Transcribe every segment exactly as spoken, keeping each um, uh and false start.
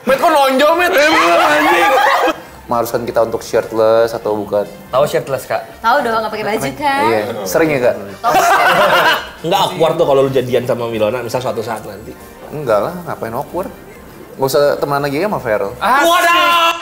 Met kok nonjol, Met? Anjing. Mengharuskan kita untuk shirtless atau bukan? Tahu shirtless, Kak? Tahu dong, nggak pakai baju kan? Iya. Sering ya, Kak? Enggak awkward tuh kalau lu jadian sama Milona, misal suatu saat nanti. Enggak lah, ngapain awkward? Gak usah temenan lagi ya sama Feral. Waduh!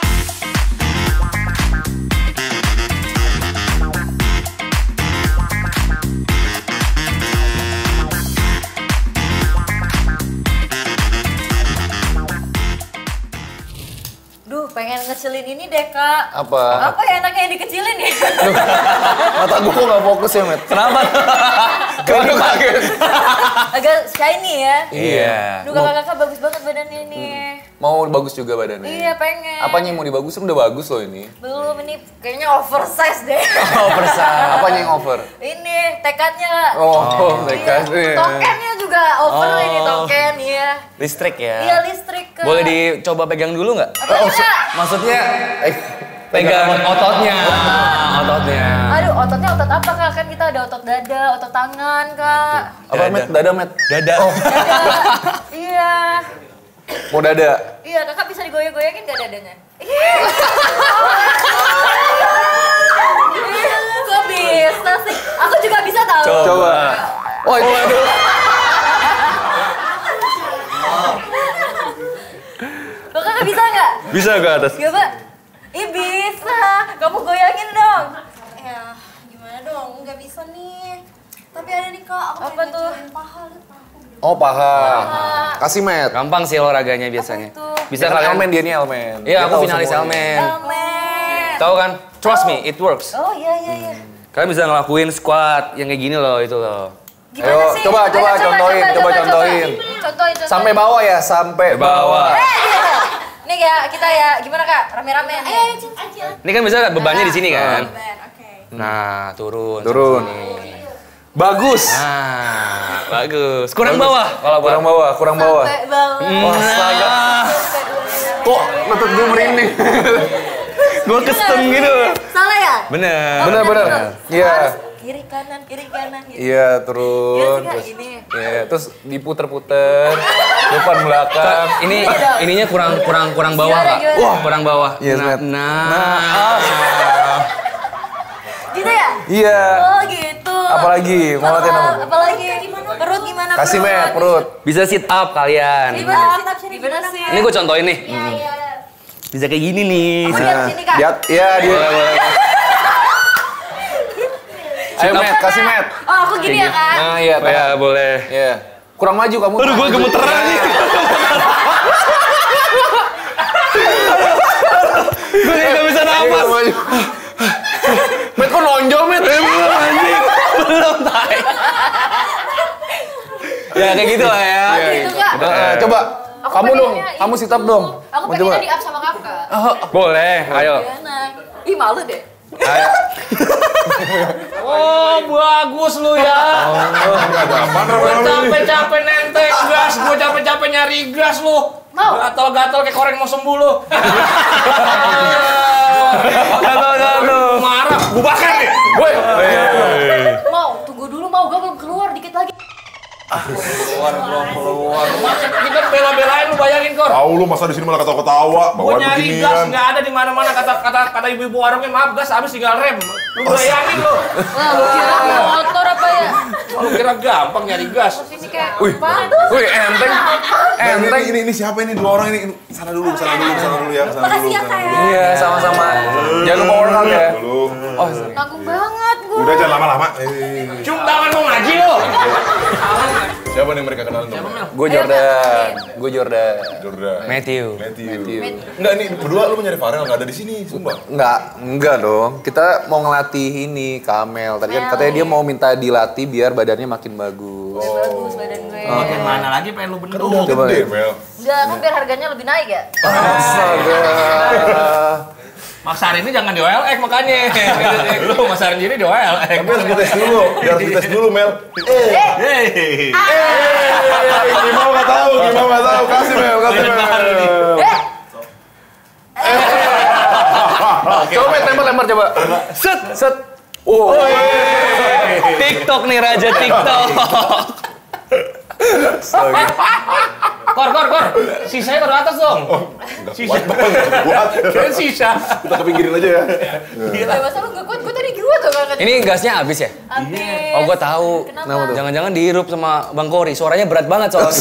Duh, pengen ngecilin ini deh, Kak. Apa? Apa ya enaknya yang dikecilin ya? Mata gue kok gak fokus ya, Met? Kenapa? Kenapa kaget? Agak shiny ya. Iya. Duh, kakak-kakak bagus banget badannya ini. Mau bagus juga badannya? Iya, pengen. Apanya yang mau dibagusin? Udah bagus loh ini. Belum, ini kayaknya oversize deh. Oversize. Apanya yang over? Ini tekadnya, Kak. Oh, tekadnya. Tokennya juga over Oh. ini, token, iya. Listrik ya? Iya, listrik, Kak. Boleh dicoba pegang dulu nggak? Apanya, Kak? Maksudnya Eh, pegang ototnya. Ototnya. Aduh, ototnya otot apa, Kak? Kan kita ada otot dada, otot tangan, Kak. apa, Met? Dada, Met? Dada. Dada. Iya. Mau dada? Iya, kakak bisa digoyang-goyangin gak dadanya? Kok bisa sih? Aku juga bisa tahu. Coba. Oh, itu. Loh, kakak bisa nggak? Bisa ke atas? Coba. Ih, bisa. Kamu goyangin dong. Ya, gimana dong? Nggak bisa nih. Tapi ada nih, Kak. Aku apa tuh? Paha, paha. Oh, paha. Kasih, Met. Gampang sih olahraganya biasanya. Apa itu? Bisa Dia kan kalian. Elmen, dia nih Elmen. Iya, Dia aku tahu finalis semuanya. Elmen. Elmen. Tahu kan? Trust me, it works. Oh, iya, iya, iya. Kalian bisa ngelakuin squat yang kayak gini loh, itu loh. Gimana Ayo, sih? coba, coba, contohin, coba, contohin. Contohin, contohin. Sampai bawah ya, sampai Bawah. Eh, gitu. Nih ya, kita ya, gimana Kak? Rame-rame nih. Ayo, ayo, Ini kan bisa bebannya di sini kan? Oke. Nah, turun. Turun. sampai sini. Bagus. Nah, bagus. Kurang Bagus. bawah kalau buat. Kurang bawah, kurang bawah. Sampai bawah. Wah, astaga. Nah, Kok lutut gue merinding? gue kestem gitu. Salah ya? Bener. Oh, Bener, bener. Iya. Harus kiri kanan, kiri kanan gitu. Iya, Iya turun. sih, Kak, Terus, gini. iya, terus diputer-puter. Depan belakang. Ini ininya kurang kurang kurang bawah, Gimana, Kak. gimana? Wah, kurang bawah. Yes, nah, Matt. nah. Gitu ya? Iya. Oh, gitu. Apalagi? Mau latihan apa? Apalagi? Perut gimana? Kasih, Met, perut. Bisa sit up kalian. Gimana? Gimana sih? Ini gue contohin nih. Iya, iya. Bisa kayak gini nih. Aku lihat sini, Kak. Lihat, iya dia. Boleh, boleh. Ayo, Met, kasih, Met. Oh, aku gini ya, Kak? Nah, iya, Oh, ya, boleh. Iya. Kurang maju kamu. Aduh, gue gemeteran nih. Gue nggak bisa nafas. Met kok nonjol, Met? Belum anjing. Belum, tai. Ya, kayak gitu lah ya. Gitu, Kak. Eh, coba. Aku Kamu dong, pengennya kamu sit up dong. Aku Mau coba? pengennya di up sama kakak. Boleh, ayo. Gimana? Ih, malu deh. Ayo. Oh, bagus lu ya. Gue capek-capek nenteng gas, gue capek-capek nyari gas lu. Mau? Gatal-gatal kayak koreng mau sembuh lu. Gatal-gatal. Marah, gue bakar nih. Woi. Mau, tunggu dulu mau, gue belum keluar dikit lagi. Keluar, belum keluar. Masa kita bela-belain lu bayangin, Kor. Tahu lu masa di sini malah ketawa-ketawa, Gue bawa nyari gas beginian. nggak ada di mana-mana kata kata kata ibu-ibu warungnya maaf gas habis tinggal rem. Lu bayangin lu. Wah, lu kira motor apa ya? Lu kira gampang nyari gas. Ini kayak, Wih. apaan tuh? Wih, enteng. Eh, ini, Enteng. ini, ini siapa ini dua orang ini? Sana dulu, sana dulu, sana dulu ya, sana dulu. Makasih ya, sana Kak. dulu. Iya, sama-sama. Jangan lupa workout ya. Dulu. Oh, Tanggung banget gue. Udah jangan lama-lama. Eh, Cium tangan mau ngaji lu. siapa nih mereka kenalin dong? gue Jordan. Gue Jordan. Jordan. Matthew. Matthew. Enggak nih, berdua lu mau nyari Farel nggak ada di sini, sumpah. Enggak, enggak dong. Kita mau ngelatih ini Kamel. Tadi kan Mel. katanya dia mau minta dilatih biar badannya makin bagus. Bagus badan gue. Gimana lagi pengen lu Kan bentuk. udah Coba. gede, Mel. Enggak, kan biar harganya lebih naik ya? Astaga. Mas Hari ini jangan di O L X makanya. Lu Mas Hari ini di O L X. Tapi harus dites dulu, harus dites dulu, Mel. Eh, Hei. Gimana nggak tahu, gimana nggak tahu. Kasih, Mel, kasih, Badan baru nih. Mel. eh. Coba Met, lempar-lempar coba. Set. Set. Oh. TikTok nih, Raja TikTok. Kor, kor, kor. Sisanya taruh atas dong. Enggak Sisa. kuat, Bang. Enggak kuat. Keren sisa. Kita kepinggirin aja ya. Gila. Masa lu gak kuat? Gue tadi kuat tuh kan. Ini gasnya habis ya? Habis. Oh, gua tahu. Kenapa tuh? Jangan-jangan dihirup sama Bang Kori. Suaranya berat banget soalnya.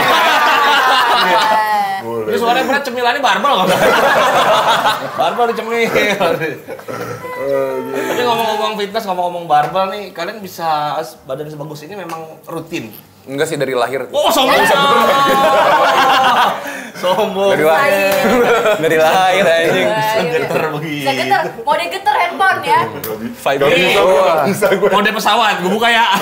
Ini suaranya berat, cemilannya barbel kok. Barbel dicemil. Tapi ngomong-ngomong fitness, ngomong-ngomong barbel nih, kalian bisa badan sebagus ini memang rutin? Enggak sih dari lahir. Oh, sombong. Sombong. Dari lahir. Dari lahir anjing. Geter begini. Bisa geter, mode geter handphone ya. Gak bisa gue, gak bisa gue. Mode pesawat, gue buka ya.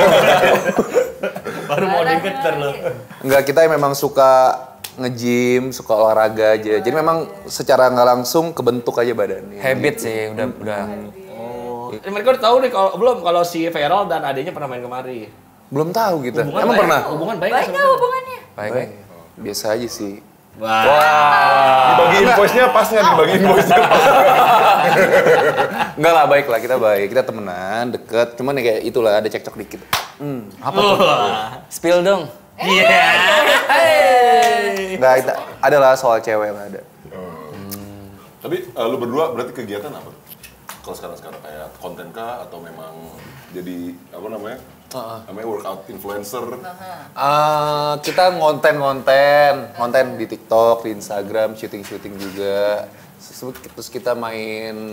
Baru mode geter loh. Enggak, kita memang suka nge-gym, suka olahraga aja. Jadi memang secara nggak langsung kebentuk aja badannya. Habit sih, udah udah. Oh. Ini mereka udah tahu nih kalau belum kalau si Feral dan adiknya pernah main kemari. Belum tahu kita. Hubungan Emang baik? pernah? Hubungan baik Baik nggak gak sama hubungannya? Baik. Baik. Biasa aja sih. Wah. Dibagi invoice-nya pas nggak dibagi invoice-nya pas? Enggak lah, baik lah, kita baik. Kita temenan, deket. Cuman ya kayak itulah, ada cekcok dikit. Hmm, apa tuh? Spill dong. Iya. Enggak, itu adalah soal cewek lah ada. Tapi eh, lu berdua berarti kegiatan apa? Kalau sekarang-sekarang kayak konten kah atau memang jadi apa namanya? Namanya workout influencer. Eh, kita ngonten-ngonten, konten di TikTok, di Instagram, syuting-syuting juga. Terus terus kita main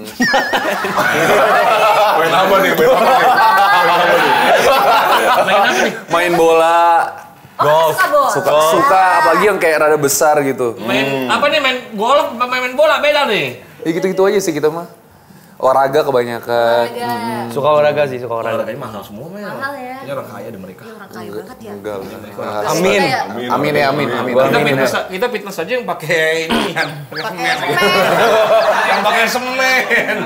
Main apa nih? Main apa nih? Main apa nih? main bola, Oh, suka bola? suka suka apalagi yang kayak rada besar gitu. Main apa nih? Main golf, main, main bola beda nih. Ya gitu-gitu aja sih kita mah. Olahraga kebanyakan. Olahraga. Suka olahraga sih, suka olahraga. Olahraganya mahal semua men. Mahal ya. Ini orang kaya deh mereka. Orang kaya banget ya. Enggak lah. Amin. Amin. Amin ya, amin, amin. Gua Kita amin fitness, ya. kita fitness aja yang pakai ini kan, pakai Pakai semen. semen. Yang pakai semen.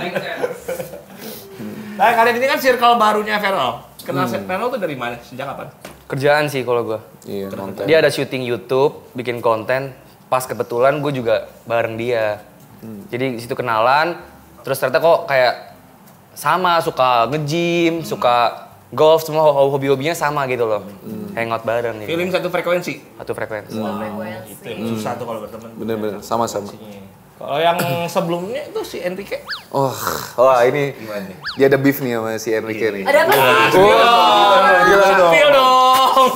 Nah, kalian ini kan circle barunya Feral. Kenal Feral tuh dari mana? Sejak kapan? Kerjaan sih kalau gua. Iya, konten. Dia ada syuting YouTube, bikin konten. Pas kebetulan gue juga bareng dia. Jadi di situ kenalan. Terus ternyata kok kayak sama, suka nge-gym, suka golf, semua hobi-hobinya sama gitu loh. Hangout bareng gitu. Feeling satu frekuensi. Satu frekuensi. Itu yang susah tuh kalau berteman. Bener-bener, sama-sama. Kalau yang sebelumnya itu si Enrique. Oh, wah ini Gimana nih? dia ada beef nih sama si Enrique nih. Ada apa sih? Gila dong. Feel dong.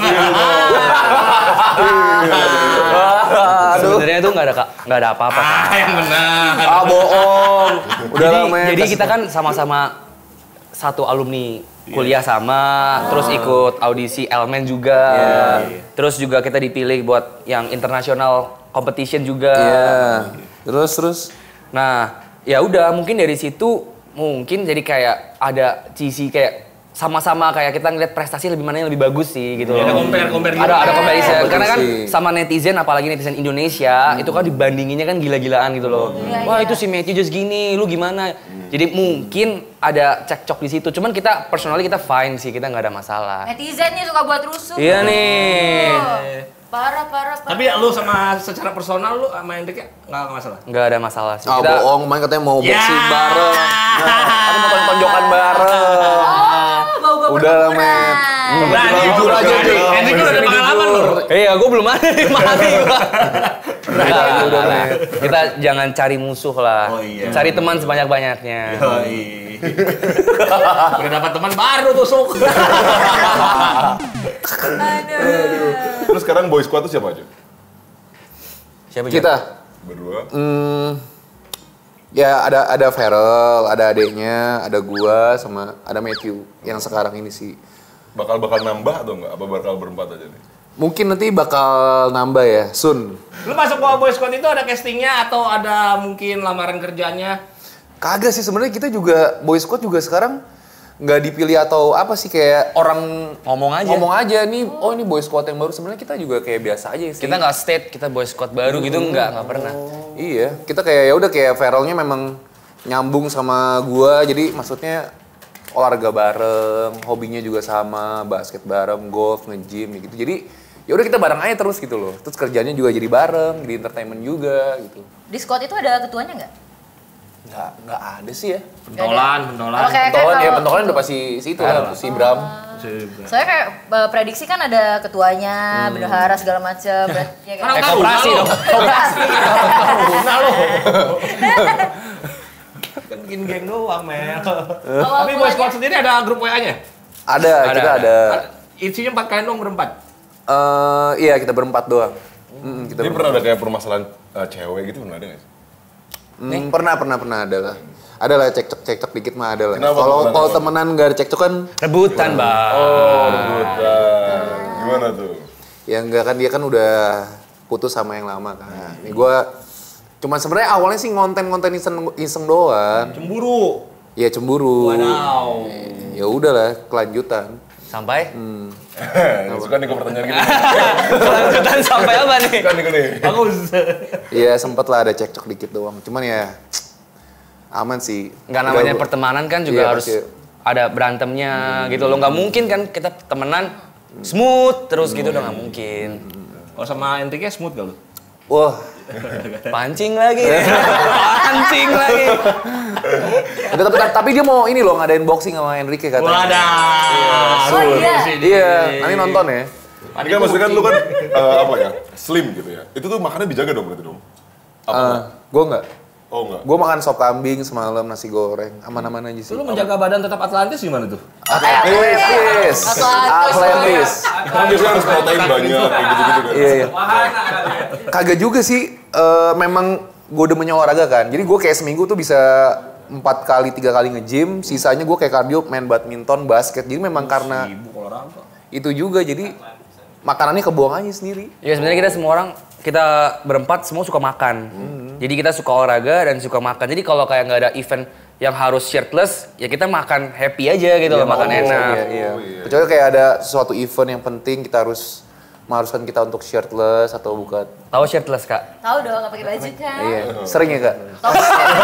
Sebenarnya itu nggak ada ka- nggak ada apa-apa kan. Ah, yang benar. Ah, bohong. Udah Jadi, lama ya. jadi kasih- kita kan sama-sama satu alumni kuliah sama, terus ikut audisi Elemen juga, terus juga kita dipilih buat yang international competition juga. Iya. Terus terus Nah, ya udah mungkin dari situ mungkin jadi kayak ada sisi kayak sama-sama kayak kita ngeliat prestasi lebih mana yang lebih bagus sih gitu Ada loh. compare compare gitu. Ada ada comparison Kompetisi. karena kan sama netizen apalagi netizen Indonesia itu kan dibandinginnya kan gila-gilaan gitu loh. Wah, itu si Matthew just gini, lu gimana? Jadi mungkin ada cekcok di situ. Cuman kita personally kita fine sih, kita nggak ada masalah. Netizen nih suka buat rusuh. Iya nih. Oh, Parah, parah, parah. Tapi ya lu sama secara personal lu sama Enrique nggak masalah. Nggak ada masalah sih. ah, Kita bohong, main katanya mau Ya. boxing bareng. Nah, ada mau tonjokan bareng. Oh, bau-bau Udah lah, pertempuran. Met. Hmm. Nah, Jujur aja, Dik. Enrique udah ada pengalaman lu. Iya, gue belum ada di mati gua. Nah, udah, nah, kita jangan cari musuh lah. Oh, iya. Cari teman sebanyak-banyaknya. Yoi. Udah dapat teman baru tusuk. Aduh. Terus sekarang boy squad tuh siapa aja? Siapa Kita Berdua. hmm, ya ada ada Feral, ada adeknya, ada gua sama ada Matthew yang sekarang ini sih. Bakal bakal nambah atau enggak? Apa bakal berempat aja nih? Mungkin nanti bakal nambah ya, soon. Lu masuk ke Boy Squad itu ada castingnya atau ada mungkin lamaran kerjanya? Kagak sih, sebenarnya kita juga Boy Squad juga sekarang nggak dipilih atau apa sih, kayak orang Ngomong aja. ngomong aja nih, oh ini Boy Squad yang baru. Sebenarnya kita juga kayak biasa aja sih. Kita nggak state kita boy squad baru gitu, nggak nggak pernah. Iya, kita kayak ya udah kayak Feralnya memang nyambung sama gua, jadi maksudnya olahraga bareng, hobinya juga sama, basket bareng, golf, nge-gym gitu. Jadi ya udah kita bareng aja terus gitu loh. Terus kerjanya juga jadi bareng, di entertainment juga gitu. Di squad itu ada ketuanya nggak? Nggak nggak ada sih ya. Pentolan, pentolan. Kalau kayak Pentolan ya, kalau- pentolan udah pasti situ lah, si Bram. Si Soalnya kayak uh, prediksi kan ada ketuanya, hmm. bendahara segala macem. Ya kan? Orang Koperasi dong. Koperasi. Nah lo. Kan bikin geng doang, Mel. Oh, Tapi Boy Squad sendiri ada grup W A-nya? Ada, Ada, kita ada. ada. Isinya empat kalian dong berempat? Eh, iya kita berempat doang. Mm, kita Jadi berempat. pernah ada kayak permasalahan uh, cewek gitu pernah ada nggak sih? Hmm, pernah, pernah, pernah ada lah. Ada lah cekcok, cekcok dikit mah ada lah. Kenapa? Kalau Kenapa? kalau temenan gak ada cekcok kan, Rebutan, Bang. Oh, rebutan. Gimana tuh? ya enggak kan dia kan udah putus sama yang lama kan. Ini gue, cuman sebenarnya awalnya sih ngonten-ngonten iseng, iseng doang. Cemburu. Ya cemburu. Wadaw. Ya udahlah, kelanjutan. Sampai? Hmm. Suka nih gue pertanyaan gini. Kelanjutan sampai apa nih? Suka nih gue nih. Bagus. Ya sempet lah ada cekcok dikit doang. Cuman ya aman sih. Nggak namanya Udah- pertemanan kan juga Iya, harus pasti. ada berantemnya gitu loh. Nggak mungkin kan kita temenan smooth terus gitu udah nggak mungkin. Oh sama Enrique smooth gak lu? Wah, Pancing lagi. Pancing lagi. udah, tapi, tapi dia mau ini loh ngadain boxing sama Enrique katanya. Wadah. Oh iya. Iya, nanti nonton ya. Ini kan maksudnya kan lu kan uh, apa ya, slim gitu ya. Itu tuh makannya dijaga dong berarti dong? Apa? Uh, gue enggak. Oh enggak? Gue makan sop kambing semalam, nasi goreng, aman-aman aja sih. Lu menjaga badan tetap Atlantis gimana tuh? Atletis, atletis. Kan biasanya harus protein banyak, kayak gitu-gitu kan? Iya, iya. Kagak juga sih, eh, memang gue demennya olahraga kan. Jadi gue kayak seminggu tuh bisa empat kali, tiga kali nge-gym, sisanya gue kayak cardio, main badminton, basket. Jadi memang karena Sibuk olahraga. itu juga, jadi makanannya kebuang aja sendiri. Ya sebenarnya kita semua orang kita berempat semua suka makan. Jadi kita suka olahraga dan suka makan. Jadi kalau kayak nggak ada event yang harus shirtless, ya kita makan happy aja gitu loh, makan enak. Iya, iya. Kecuali kayak ada suatu event yang penting kita harus mengharuskan kita untuk shirtless atau bukan. Tahu shirtless, Kak? Tahu dong, nggak pakai baju kan? Iya, sering ya kak? Tahu.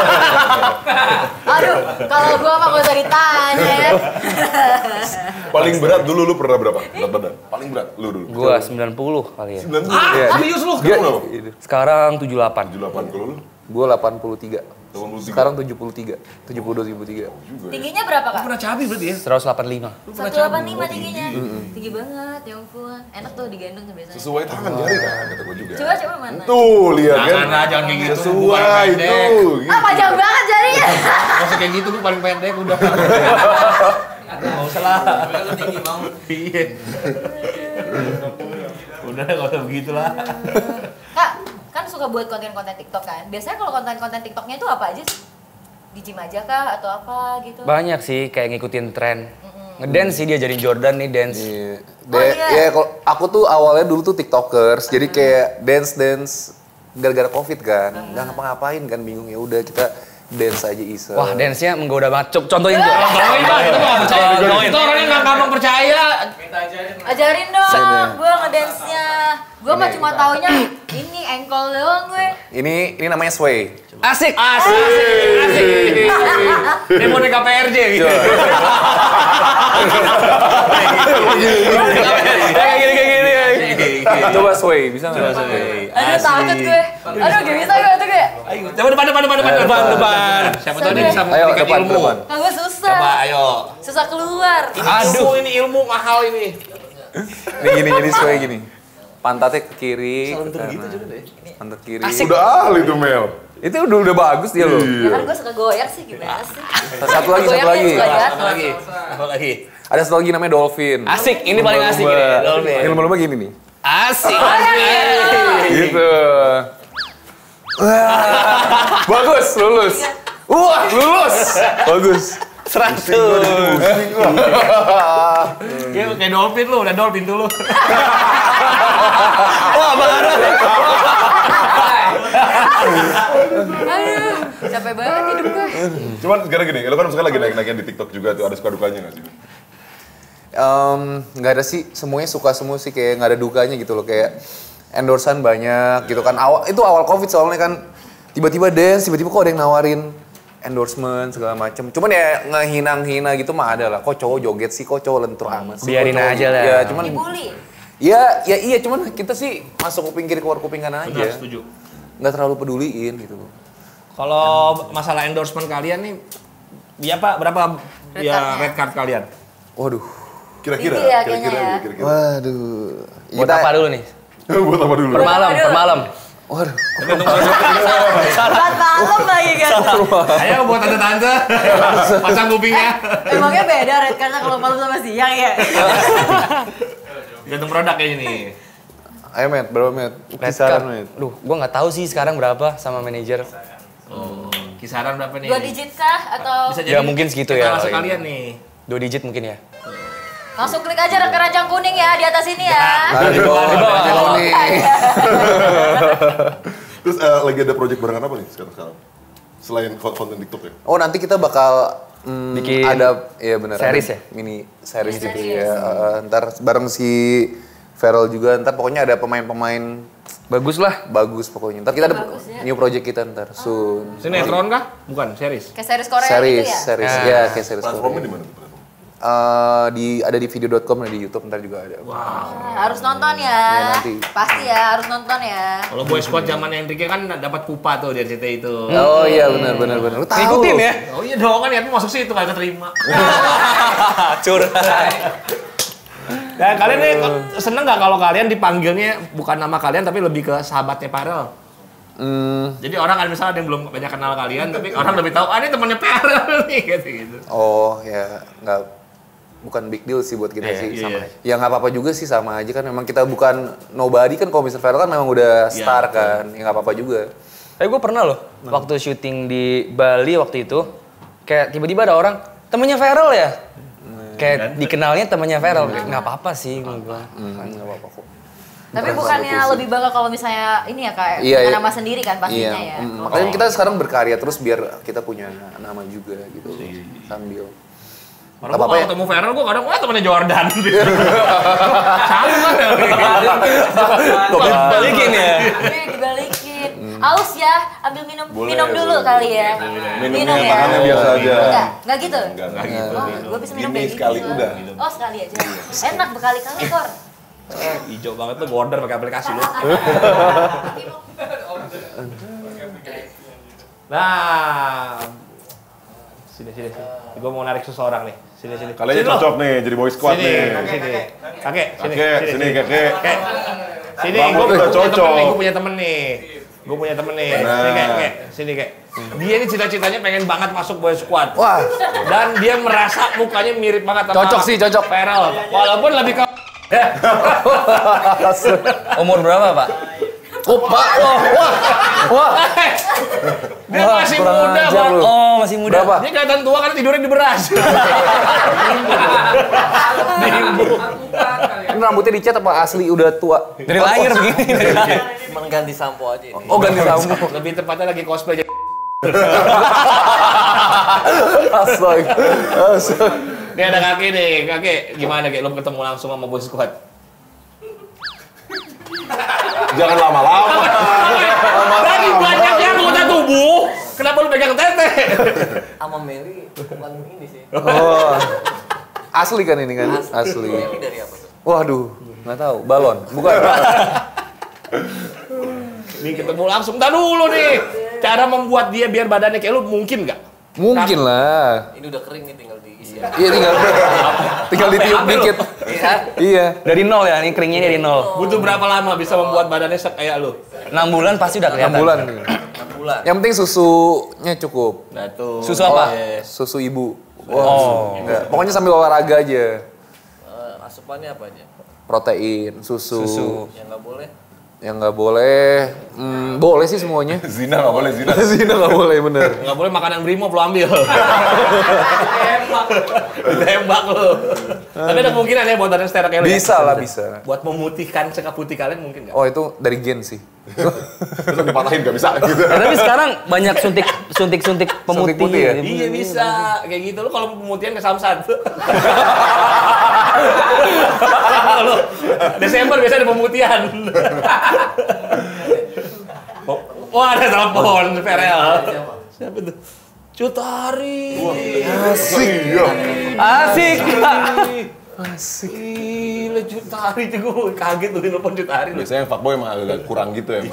Aduh, kalau gua mah gak usah ditanya ya. Paling berat dulu lu pernah berapa? Berat badan? Paling berat lu dulu? Gua sembilan puluh kali ya. sembilan puluh? Ah, Iya. serius lu? Sekarang berapa? Sekarang tujuh puluh delapan. tujuh puluh delapan kalau lu? Gue delapan puluh tiga. delapan puluh tiga? Sekarang tujuh puluh tiga. tujuh puluh dua, tujuh puluh tiga. Tingginya berapa Lu kak? pernah cabi berarti ya? seratus delapan puluh lima. seratus delapan puluh lima tingginya. Tinggi banget, ya ampun. Enak tuh digendong tuh biasanya. Sesuai tangan jari kan, kata gue juga. Coba coba mana? Tuh, lihat kan? Jangan lah, jangan kayak gitu. Sesuai Bukan itu. pendek. gitu. Ah, panjang banget jarinya. Nggak usah kayak gitu, lu paling pendek udah. Nggak usah lah. Lu tinggi mau. Iya. Udah, nggak usah begitu lah. Kak, kan suka buat konten-konten TikTok kan? Biasanya kalau konten-konten TikToknya itu apa aja sih? Di gym aja kah atau apa gitu? Banyak sih kayak ngikutin tren. Ngedance sih dia jadi Jordan nih dance. Iya. Oh, De- iya. Ya kalau aku tuh awalnya dulu tuh tiktokers, jadi kayak dance dance gara-gara covid kan, nggak ngapa-ngapain kan, bingung, ya udah kita dance aja iseng. Wah, dance-nya menggoda banget. Coba contohin tuh. Contohin bang, itu nggak percaya. Contohin. Itu orangnya nggak gampang percaya. Ajarin dong, gue ngedance-nya. Gue mah cuma taunya ini ankle doang gue. Ini ini namanya sway. Asik. Asik, asik. Dia mau naik K P R J gitu. Kayak gini kayak gini. Coba sway, bisa nggak? Aduh takut gue. Aduh gak bisa gue tuh gue. Ayo, coba depan, depan, depan, depan, depan, depan. Siapa tahu dia bisa Ayo memberikan depan, ilmu. depan. Nah, gue susah. Coba, ayo. Susah keluar. Aduh, ini ilmu mahal ini. Ini gini gini sway gini. Pantatnya ke kiri. Ke kanan. Pantat kiri. Udah ahli tuh Mel. Itu udah udah bagus dia loh. Ya kan gue suka goyak sih gimana sih? Satu lagi, satu Goyaknya lagi. suka jatuh. Apa lagi? Apa lagi? Ada satu lagi namanya dolphin. Asik, ini paling asik ini. Lumba-lumba. Dolphin. Ini lumba-lumba gini nih. Asik. Gitu. Wah, bagus, lulus. Wah, lulus. Bagus. Seratus. Kayak kayak dolphin lu, udah dolphin dulu. Wah, baru. Aduh, capek banget hidup gue. Cuman sekarang gini, lo kan sekarang lagi naik-naiknya di TikTok juga tuh, ada suka dukanya nggak sih? Em, nggak ada sih, semuanya suka semua sih, kayak nggak ada dukanya gitu loh, kayak endorsean banyak gitu kan. Awal itu awal covid soalnya kan, tiba-tiba dance, tiba-tiba kok ada yang nawarin endorsement segala macem. Cuman ya ngehina-hina gitu mah ada lah. Kok cowok joget sih, kok cowok lentur amat sih. Biarin kok cowok aja gitu. lah. Ya cuman, Dibully. ya ya iya cuman kita sih masuk kuping kiri keluar kuping kanan Benar, aja. setuju. Nggak terlalu peduliin gitu loh. Kalau masalah endorsement kalian nih, ya Pak, berapa ya red card kalian? Waduh, Kira-kira, Bibi ya, kira-kira, kayaknya ya. kira-kira. Waduh. Buat apa dulu nih? Buat apa dulu? Per malam, per malam. Waduh. Buat malam lagi kan. Ayo buat tante-tante, pasang kupingnya. Emangnya beda red cardnya kalau malam sama siang ya? Gantung produk kayaknya nih. Ayo Met, berapa Met? Red Kisaran card. Met. Duh, gua nggak tahu sih sekarang berapa sama manajer. Oh, kisaran berapa nih? Dua digit kah atau Bisa Ya, mungkin segitu ya, Langsung kalau kalian nih. Dua digit mungkin ya. langsung klik aja ke keranjang kuning ya di atas ini ya. Nah, di bawah, di bawah. Di bawah nih. Terus eh, lagi ada project barengan apa nih sekarang-sekarang? Selain konten TikTok ya? Oh nanti kita bakal hmm, Bikin ada ya benar series ada ya? mini series Mini gitu series. ya. Uh, ntar bareng si Feral juga ntar pokoknya ada pemain-pemain Bagus lah. bagus pokoknya. Ntar kita ada Bagus ya. new project kita ntar soon. Sinetron kah? Bukan, series. Kayak series Korea Series, gitu ya. series Ya. ya kayak series Platformnya Korea. di mana? tuh platform? Eh, di ada di video dot com dan di YouTube ntar juga ada. Ah, harus nonton ya. Ya, nanti. Pasti ya harus nonton ya. Kalau Boy Squad zaman Enrique kan dapat pupa tuh dari C T I itu. Oh iya benar benar benar. Lu tahu. Ngikutin ya? Oh iya dong kan ya, tapi masuk situ kagak keterima. Curhat. Dan kalian nih seneng nggak kalau kalian dipanggilnya bukan nama kalian tapi lebih ke sahabatnya Farel? Hmm, Jadi orang kan misalnya ada yang belum banyak kenal kalian tapi orang lebih tahu ah ini temannya Farel nih gitu gitu. oh ya nggak bukan big deal sih buat kita Iya, sih iya, sama. iya. Ya nggak apa-apa juga sih sama aja kan memang kita bukan nobody kan kalau mister Feral kan memang udah Iya, star betul. kan. Ya nggak apa-apa juga. Tapi gue pernah loh, waktu syuting di Bali waktu itu, kayak tiba-tiba ada orang, temennya Feral ya? Kayak dikenalnya temennya Feral, kayak nggak apa-apa sih menurut gue. Hmm, nggak apa-apa kok. Tapi bukannya lebih bangga kalau misalnya ini ya kayak Iya, punya iya. nama sendiri kan pastinya Iya, ya. mm, makanya kita sekarang berkarya terus biar kita punya nama juga gitu sambil. Orang Gak gua apa-apa kalau ya. ketemu Farel gua kadang wah temannya Jordan. Sama kan ya. Balikin ya? Iya, dibalikin. Aus ya, ambil minum Boleh, minum dulu boleh. kali ya. Minumnya Minum ya. tangannya biasa aja. Enggak, enggak gitu. Enggak, enggak Nah, gitu. Oh, gue bisa minum Gini kayak sekali gitu. udah. Oh, sekali aja. Enak berkali-kali, Kor. Hijau banget tuh order pakai aplikasi lu. Nah, sini sini sini. Gue mau narik seseorang nih. Sini sini. Kalian Sini lo. cocok nih jadi boy squad Sini, nih. sini. Kakek, sini. Kakek, sini kakek. Kakek. Sini, Bang, gue udah punya cocok. temen nih, gue punya temen nih. Gue punya temen nih. Sini Nah. kayak, kayak, sini kayak. Dia ini cita-citanya pengen banget masuk boy squad. Wah, Dan dia merasa mukanya mirip banget sama Cocok sih, cocok. Farel. Walaupun lebih ke Umur berapa pak? oh Pak, wah, wah, wah. dia Wah, masih kurang muda, ajar Bang. lu. Oh masih muda. Berapa? Dia kelihatan tua karena tidurnya di beras. Ini rambutnya dicat apa asli udah tua? Dari lahir begini. Dari lahir. Cuman ganti sampo aja. Oh ganti rambut. Lebih tepatnya lagi cosplay. Astaga. Astaga. Nih ada kakek nih, kakek gimana kakek? Lo ketemu langsung sama boy squad? Jangan lama-lama. Dari banyaknya anggota tubuh, kenapa lu pegang tete? Sama Mary bukan ini sih. Oh. Asli kan ini kan? Asli. Mary dari apa tuh? Waduh, nggak tahu. Balon, bukan? Nih ketemu langsung, entar dulu nih. Cara membuat dia biar badannya kayak lu mungkin nggak? Mungkin lah. Ini udah kering nih tinggal diisi. Iya tinggal tinggal ditiup Apa lu? dikit. Iya. Iya. Dari nol ya, ini keringnya dari nol. Butuh berapa lama bisa membuat badannya se- kayak lu? enam bulan pasti udah kelihatan. enam bulan. enam bulan. Yang penting susunya cukup. Nah tuh. Susu apa? Susu ibu. Oh. Enggak. Pokoknya sambil olahraga aja. Eh, asupannya apa aja? Protein, susu. Susu. Yang nggak boleh. Yang nggak boleh, hmm, boleh sih semuanya. Zina nggak boleh zina. Zina nggak boleh bener. Nggak boleh makanan brimob lo ambil. Ditembak lu. Tapi ada kemungkinan ya buat badan steril kayak lu ya? Bisa lah bisa. Buat memutihkan sekap putih kalian mungkin nggak? Oh itu dari gen sih. Terus dipatahin nggak bisa gitu. Ya, tapi sekarang banyak suntik suntik suntik pemutih. Suntik putih ya? Iya bisa, kayak gitu. Lu kalau pemutihan ke Samsat. Lu Desember biasa ada pemutihan. Wah ada telepon, Farel. Siapa tuh? Cutari. Asik ya. Asik. Asik. Gila Cutari tuh gue kaget tuh telepon Cutari. Biasanya yang fuckboy emang agak kurang gitu ya.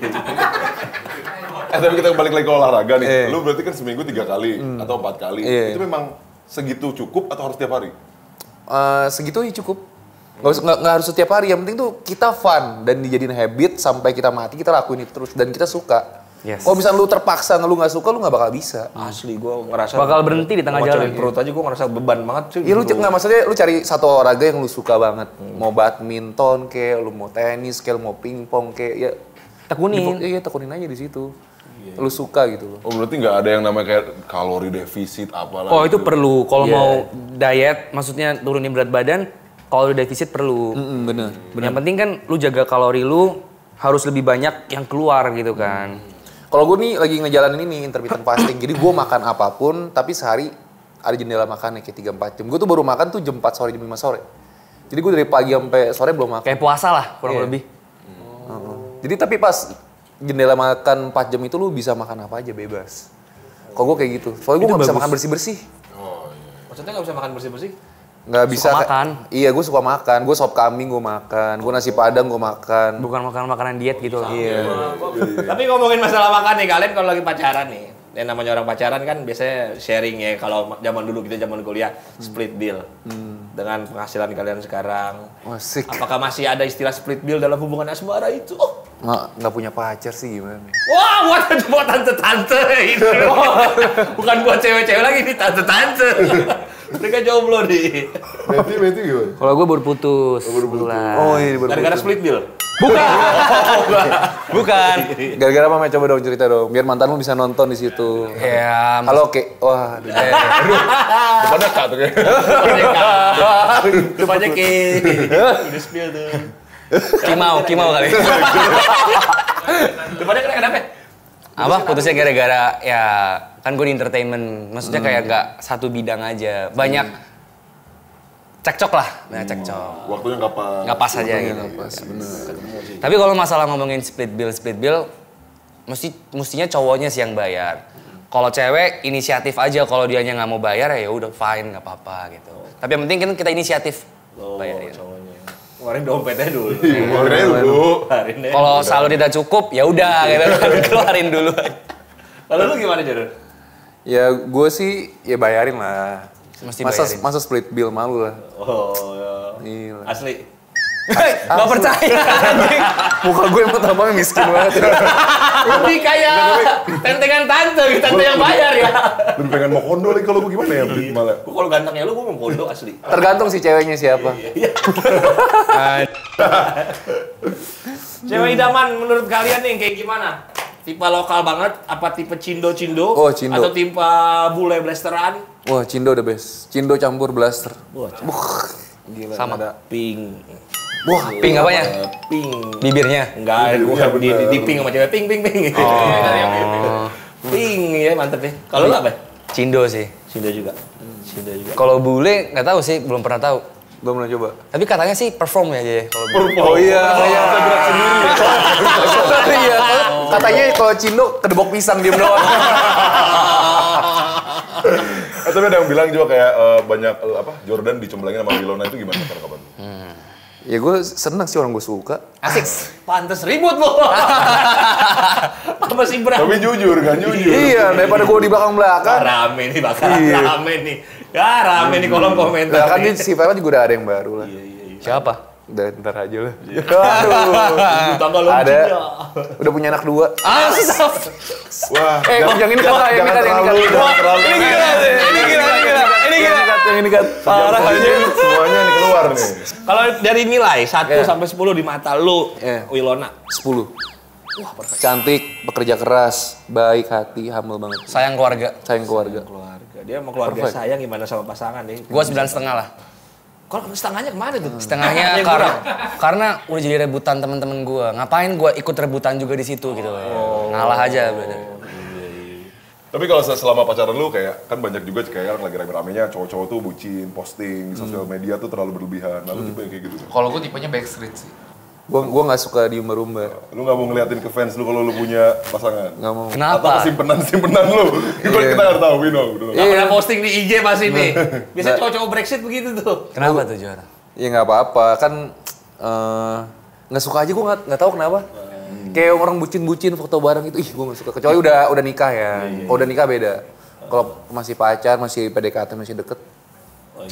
Eh tapi kita balik lagi ke olahraga nih. Eh. Lu berarti kan seminggu tiga kali atau empat kali. Iya. Itu memang segitu cukup atau harus tiap hari? uh, segitu ya cukup. Nggak, usah- nggak, nggak harus setiap hari, yang penting tuh kita fun dan dijadiin habit sampai kita mati, kita lakuin itu terus dan kita suka. Yes. Kalau misalnya lu terpaksa, lu nggak suka, lu nggak bakal bisa. Asli gue ngerasa Bakal berhenti di tengah ngocilin jalan. perut aja gue ngerasa beban banget sih. Iya lu nggak maksudnya lu cari satu olahraga yang lu suka banget. Mau badminton kayak, lu mau tenis kayak, lu mau pingpong kayak, ya Tekunin. di- Iya tekunin aja di situ. Lu suka gitu loh. Oh berarti nggak ada yang namanya kayak kalori defisit apalah. Oh itu gitu. perlu. Kalau Iya. mau diet, maksudnya turunin berat badan, kalori defisit perlu. Mm, bener. Yang penting kan lu jaga kalori lu harus lebih banyak yang keluar gitu kan. Kalau gue nih lagi ngejalanin ini intermittent fasting, jadi gue makan apapun, tapi sehari ada jendela makannya kayak tiga sampai empat jam. Gue tuh baru makan tuh jam empat sore, jam lima sore. Jadi gue dari pagi sampai sore belum makan. Kayak puasa lah kurang Iya. lebih. Heeh. Jadi tapi pas jendela makan empat jam itu lu bisa makan apa aja bebas. Kalau gue kayak gitu, soalnya gue nggak bisa makan bersih-bersih. Maksudnya nggak bisa makan bersih-bersih? Nggak bisa. Suka kayak- makan. Iya gue suka makan, gue sop kambing gue makan, gue nasi padang gue makan. Bukan makanan makanan diet gitu lah. Iya. Tapi ngomongin masalah makan nih, kalian kalau lagi pacaran nih, yang namanya orang pacaran kan biasanya sharing ya. Kalau zaman dulu kita zaman kuliah split bill dengan penghasilan kalian sekarang. Wah sik. Apakah masih ada istilah split bill dalam hubungan asmara itu? Oh, Nggak, nggak punya pacar sih gimana? wah, buat buat tante-tante ini. Bukan buat cewek-cewek lagi nih, tante-tante. Mereka jomblo nih. Berarti berarti gimana? Kalau gue baru putus. sebulan. Oh iya baru. Gara-gara split bill. Bukan. Gara-gara apa? Coba dong cerita dong, biar mantanmu bisa nonton di situ. Ya, Halo Kek, wah. aduh. Depannya kak tuh kayak. Depannya ke udah spill tuh. kimau, kimau kali. Depannya kena kenapa? Apa? Putusnya gara-gara ya kan gue di entertainment. Maksudnya kayak nggak satu bidang aja. Banyak cekcok lah, banyak cekcok. Waktunya nggak pas. Nggak pas aja gitu. Pas, bener. Tapi kalau masalah ngomongin split bill, split bill, mesti mestinya cowoknya sih yang bayar. Kalau cewek inisiatif aja, kalau dianya nggak mau bayar ya udah fine, nggak apa-apa gitu. Tapi yang penting kan kita inisiatif bayarin. Cowoknya. Keluarin dompetnya dulu. Keluarin dulu. Keluarin deh. Kalau saldo tidak cukup, ya udah gitu kan keluarin dulu. Kalau lu gimana, Jordan? Ya gue sih ya bayarin lah. Mesti masa, bayarin. masa split bill malu lah. Oh, ya. Gila. Asli. Gak percaya. Muka gue emang tampaknya miskin banget. Lebih kayak tentengan tante, tante yang bayar ya. Lebih pengen mau kondo lagi kalau gue gimana ya Brit, malah. Gua kalau gantengnya lu, gua mau bodoh asli. Tergantung sih ceweknya siapa. Cewek idaman menurut kalian nih kayak gimana? Tipe lokal banget, apa tipe cindo-cindo? Oh, cindo. Atau tipe bule blasteran? Wah Cindo the best. Cindo campur blaster. Wah, Wah, gila. Sama. Ada. pink. Wah, Pink apanya? Pink. Bibirnya. Enggak, gua di, di, di pink sama cewek pink pink pink. Oh. Pink ya, mantep ya. Kalau lu apa? Cindo sih. Cindo juga. Cindo juga. Kalau bule nggak tahu sih, belum pernah tahu. belum pernah coba. Tapi katanya sih perform ya aja kalau bule. Oh iya, iya. Iya, katanya kalau Cindo kedebok pisang diem doang. Eh, tapi ada yang bilang juga kayak eh, banyak eh, apa Jordan dicemplungin sama Wilona itu gimana kabar-kabar? Ya gue seneng sih, orang gue suka. Asik. Pantes ribut lu. Sama si Bram. Tapi jujur kan, jujur. Iya, daripada gue di belakang Ah, belakang. rame nih, bakalan Iya. rame nih. Ya rame nih kolom komentar. Nah, kan nih. di si Vela juga udah ada yang baru lah. Siapa? Udah ntar aja lah. Aduh. Tanggal lu Ada. Cina. Udah punya anak dua. Ah, stop. Wah, Eh, yang ini kata, yang ini kata, yang ini kata. jangan terlalu. Ini gila, ini gila, ini gila, ini Yang gila. ini kata, yang ini kata. Parah aja. Semuanya nih keluar nih. Kalau dari nilai satu Iya. sampai sepuluh di mata lu, Iya. Wilona. sepuluh. Wah, perfect. Cantik, pekerja keras, baik hati, humble banget. Sayang keluarga. Sayang keluarga. Keluarga. Dia mau keluarga Perfect. sayang gimana sama pasangan nih? Gua sembilan setengah lah. Kalau setengahnya kemana tuh? Setengahnya Yang karena kurang. karena udah jadi rebutan teman-teman gua. Ngapain gua ikut rebutan juga di situ gitu. Ngalah aja berarti. Tapi kalau selama pacaran lu kayak kan banyak juga kayak lagi rame-ramenya cowok-cowok tuh bucin, posting, sosial media tuh terlalu berlebihan. Lalu tipe yang kayak gitu. Kalau gue tipenya backstreet sih. Gue gue nggak suka diumbar-umbar. Lu nggak mau ngeliatin ke fans lu kalau lu punya pasangan? Nggak mau. Atau Kenapa? simpenan-simpenan lu? Kita kita nggak tahu, Wino. Gak pernah posting di I G pasti nih. Biasanya Nah. cowok-cowok Brexit begitu tuh. Kenapa tuh juara? Ya nggak apa-apa, kan eh, nggak suka aja gue nggak nggak tahu kenapa. Kayak orang bucin-bucin foto bareng itu, ih gue nggak suka. Kecuali udah udah nikah ya. Kalau udah nikah beda. Kalau masih pacar, masih P D K T, masih deket. Oh iya iya.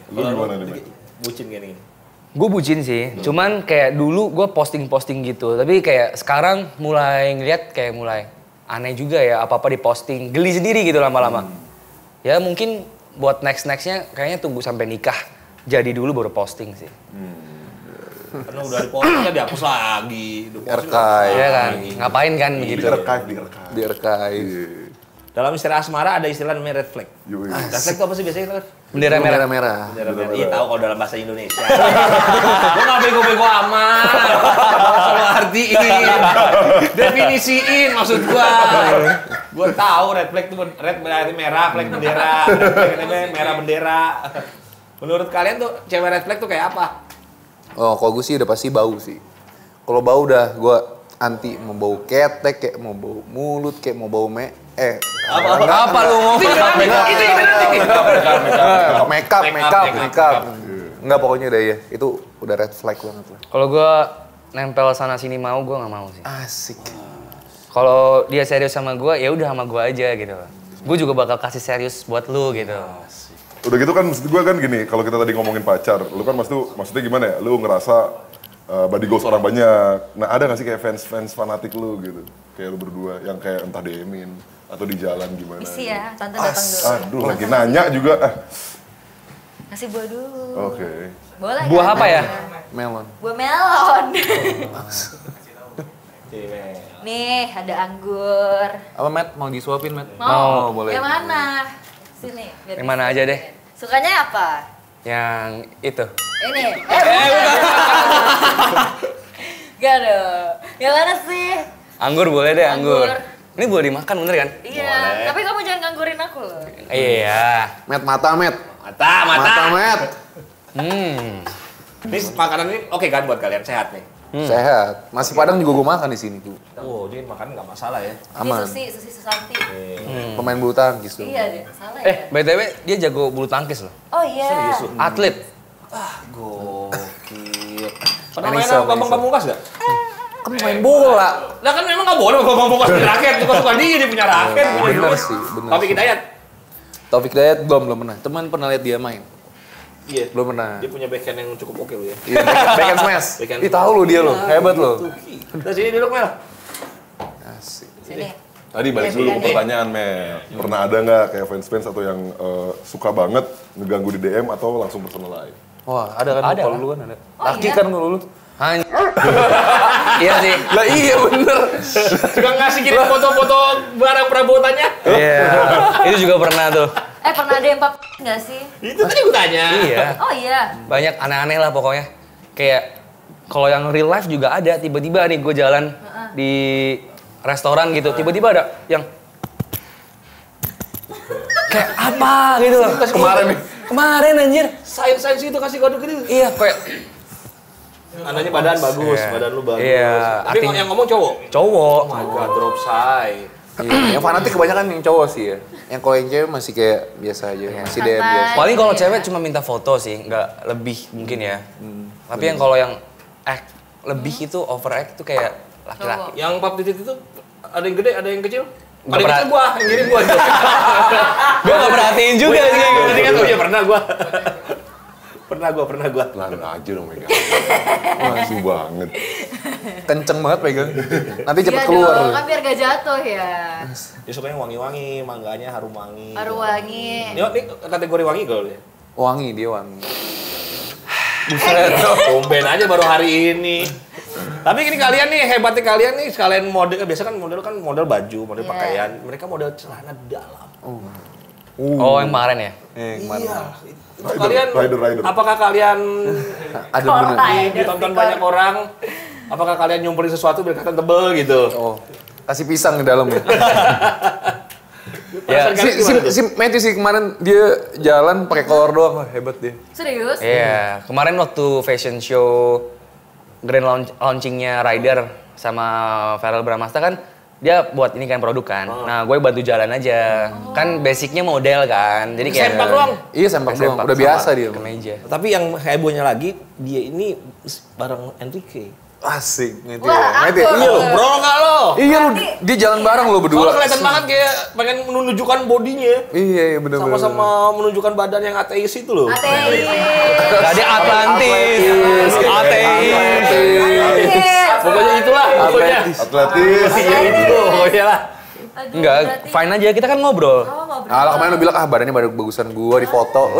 Lu gimana nih, Mek? Bucin kayak gini. Gue bucin sih, cuman kayak dulu gue posting-posting gitu, tapi kayak sekarang mulai ngeliat kayak mulai aneh juga ya, apa-apa diposting, geli sendiri gitu lama-lama. Hmm. Ya mungkin buat next-nextnya kayaknya tunggu sampai nikah, jadi dulu baru posting sih. Hmm. Karena udah diposting kan dihapus lagi. Archive. Iya kan, ngapain kan begitu. Di archive, di archive. Di archive. Dalam istilah asmara ada istilah namanya red flag. Yui. Red flag itu apa sih biasanya? Bendera merah. Bendera merah. Bendera merah. Iya tahu kalau dalam bahasa Indonesia. Gue nggak bego-bego amat. Selalu artiin, definisiin maksud gue. Gue tahu red flag itu red berarti merah, flag bendera. Red flag itu merah bendera. Menurut kalian tuh cewek red flag tuh kayak apa? Oh, kalau gue sih udah pasti bau sih. Kalau bau udah gue anti, mau bau ketek, kayak mau bau mulut, kayak mau bau me, eh Apa, apa, apa lu mau? Itu yang nanti, itu yang nanti. make up, make up, make up. Enggak pokoknya udah ya, itu udah red flag banget lah. Kalau gue nempel sana sini mau, gue nggak mau sih. Asik. Kalau dia serius sama gue, ya udah sama gue aja gitu. Gue juga bakal kasih serius buat lu gitu. Udah gitu kan maksud gue kan gini, kalau kita tadi ngomongin pacar, lu kan maksud, maksudnya gimana ya, lu ngerasa uh, body goals orang banyak. Nah ada gak sih kayak fans-fans fanatik lu gitu? Kayak lu berdua, yang kayak entah D M-in, atau di jalan gimana? Isi ya, tante As, datang dulu. Aduh, lagi nanya juga. Ah. Kasih buah dulu. Oke. Okay. Boleh Buah kan? apa ya? Melon. Buah melon. Nih, ada anggur. Apa, Matt? Mau disuapin, Matt? Mau? Oh, boleh. Yang mana? Sini. biar Yang mana bisa. aja deh. Sukanya apa? Yang itu. Ini. Eh, bukan. Gak dong. Yang mana sih? Anggur boleh deh, anggur. Anggur. Ini boleh dimakan bener kan? Iya, tapi kamu jangan nganggurin aku loh. Iya. Matt, mata, Matt. Mata, mata. Mata, Matt. Hmm. Ini makanan ini oke kan buat kalian, sehat nih? Hmm. Sehat. Nasi Padang juga gue makan di sini tuh. Oh, jadi makan nggak masalah ya? Aman. Ini Susi, Susi Susanti. Hmm. Pemain bulu tangkis tuh. Iya deh, salah Eh, ya. B T W dia jago bulu tangkis loh. Oh iya. Atlet. Gokil. Pernah main Anissa, sama Bambang Anissa. Pamungkas nggak? Kan main bola. Lah kan memang nggak boleh Bambang Pamungkas punya raket, suka-suka dia dia punya raket. Oh, bener sih, bener Tapi sih. kita lihat. Taufik Dayat belum, belum pernah. Teman pernah lihat dia main. Iya. Belum pernah. Dia punya backhand yang cukup oke loh ya. Iya, backhand smash. Backhand. Ih, tahu lo dia lo, hebat lo. Udah sini duduk Mel. Asik. Sini. Tadi balik dulu ke pertanyaan, Mel. Pernah ada nggak kayak fans-fans atau yang uh, suka banget ngeganggu di D M atau langsung personal live? Wah, ada kan? Ada Kalau lah. lu kan ada. Oh, Laki iya? kan kalau lu. Hanya. Iya sih. Lah iya bener. Suka ngasih kirim foto-foto barang perabotannya. Iya. Itu juga pernah tuh. Eh pernah ada yang pap nggak sih? Itu tadi gue tanya. Iya. Oh iya. Banyak aneh-aneh lah pokoknya. Kayak kalau yang real life juga ada. Tiba-tiba nih gue jalan di restoran gitu. Tiba-tiba ada yang kayak apa gitu loh. Kemarin nih. Kemarin anjir. Sains-sains itu kasih kode gitu. Iya kayak Anaknya badan bagus, Iya. badan lu bagus. Iya, Tapi artinya- yang ngomong cowok. cowok. Oh my god, drop say. Iya, yang fanatik kebanyakan yang cowok sih ya. Yang kalau yang cewek masih kayak biasa aja, masih D M Santai. biasa. Paling kalau cewek cuma minta foto sih, nggak lebih mungkin ya. Tapi yang kalau yang act lebih itu over act itu kayak laki-laki. Yang pap titit itu ada yang gede, ada yang kecil. Nggak Ada yang pernah- kecil gua, yang ngirim gua. Gue nggak perhatiin juga sih. Berarti kan, oh iya pernah gua. Pernah gua, pernah gua. Pelan aja dong megang. Masih banget. Kenceng banget pegang. Nanti cepet Iya keluar. dong, kan biar gak jatuh ya. Dia sukanya wangi-wangi, mangganya harum wangi. Harum wangi. Ini, ini kategori wangi gak ya? Wangi dia wangi. Buset, tumben aja baru hari ini. Tapi ini kalian nih, hebatnya kalian nih sekalian model, biasa kan model kan model baju, model Iya. pakaian. Mereka model celana dalam. Oh yang kemarin ya? Eh, kemarin. Itu kalian, rider, rider. apakah kalian Ada bener. Rider, ditonton stiker. banyak orang? Apakah kalian nyumpulin sesuatu biar kelihatan tebel gitu? Oh, kasih pisang di dalam ya. Ya. Perasaan si, kalian si, gimana tuh? si Matthew sih kemarin dia jalan pakai kolor doang, wah hebat dia. Serius? Iya. Kemarin waktu fashion show grand launch, launchingnya Rider sama Farel Bramasta kan dia buat ini kan produk kan. Nah gue bantu jalan aja. Kan basicnya model kan. Jadi kayak Sempak doang? Iya sempak doang, udah sama biasa dia. Kemeja. Tapi yang hebohnya lagi, dia ini bareng Enrique. Asik, Matthew. Wah, Matthew. aku. Iya lo, bro nggak lo? Iya lu, dia jalan bareng lo berdua. Soalnya kelihatan banget kayak pengen menunjukkan bodinya. Iya, iya bener-bener. Sama-sama menunjukkan badan yang ateis itu loh. Ateis. Tadi Atlantis, ateis. Ateis. Pokoknya itulah, pokoknya. Atletis. Iya itu, pokoknya lah. Aduh, Enggak, berarti- fine aja, kita kan ngobrol. Oh, ngobrol. Alah kemarin lu bilang ah badannya baru bagusan gua di foto.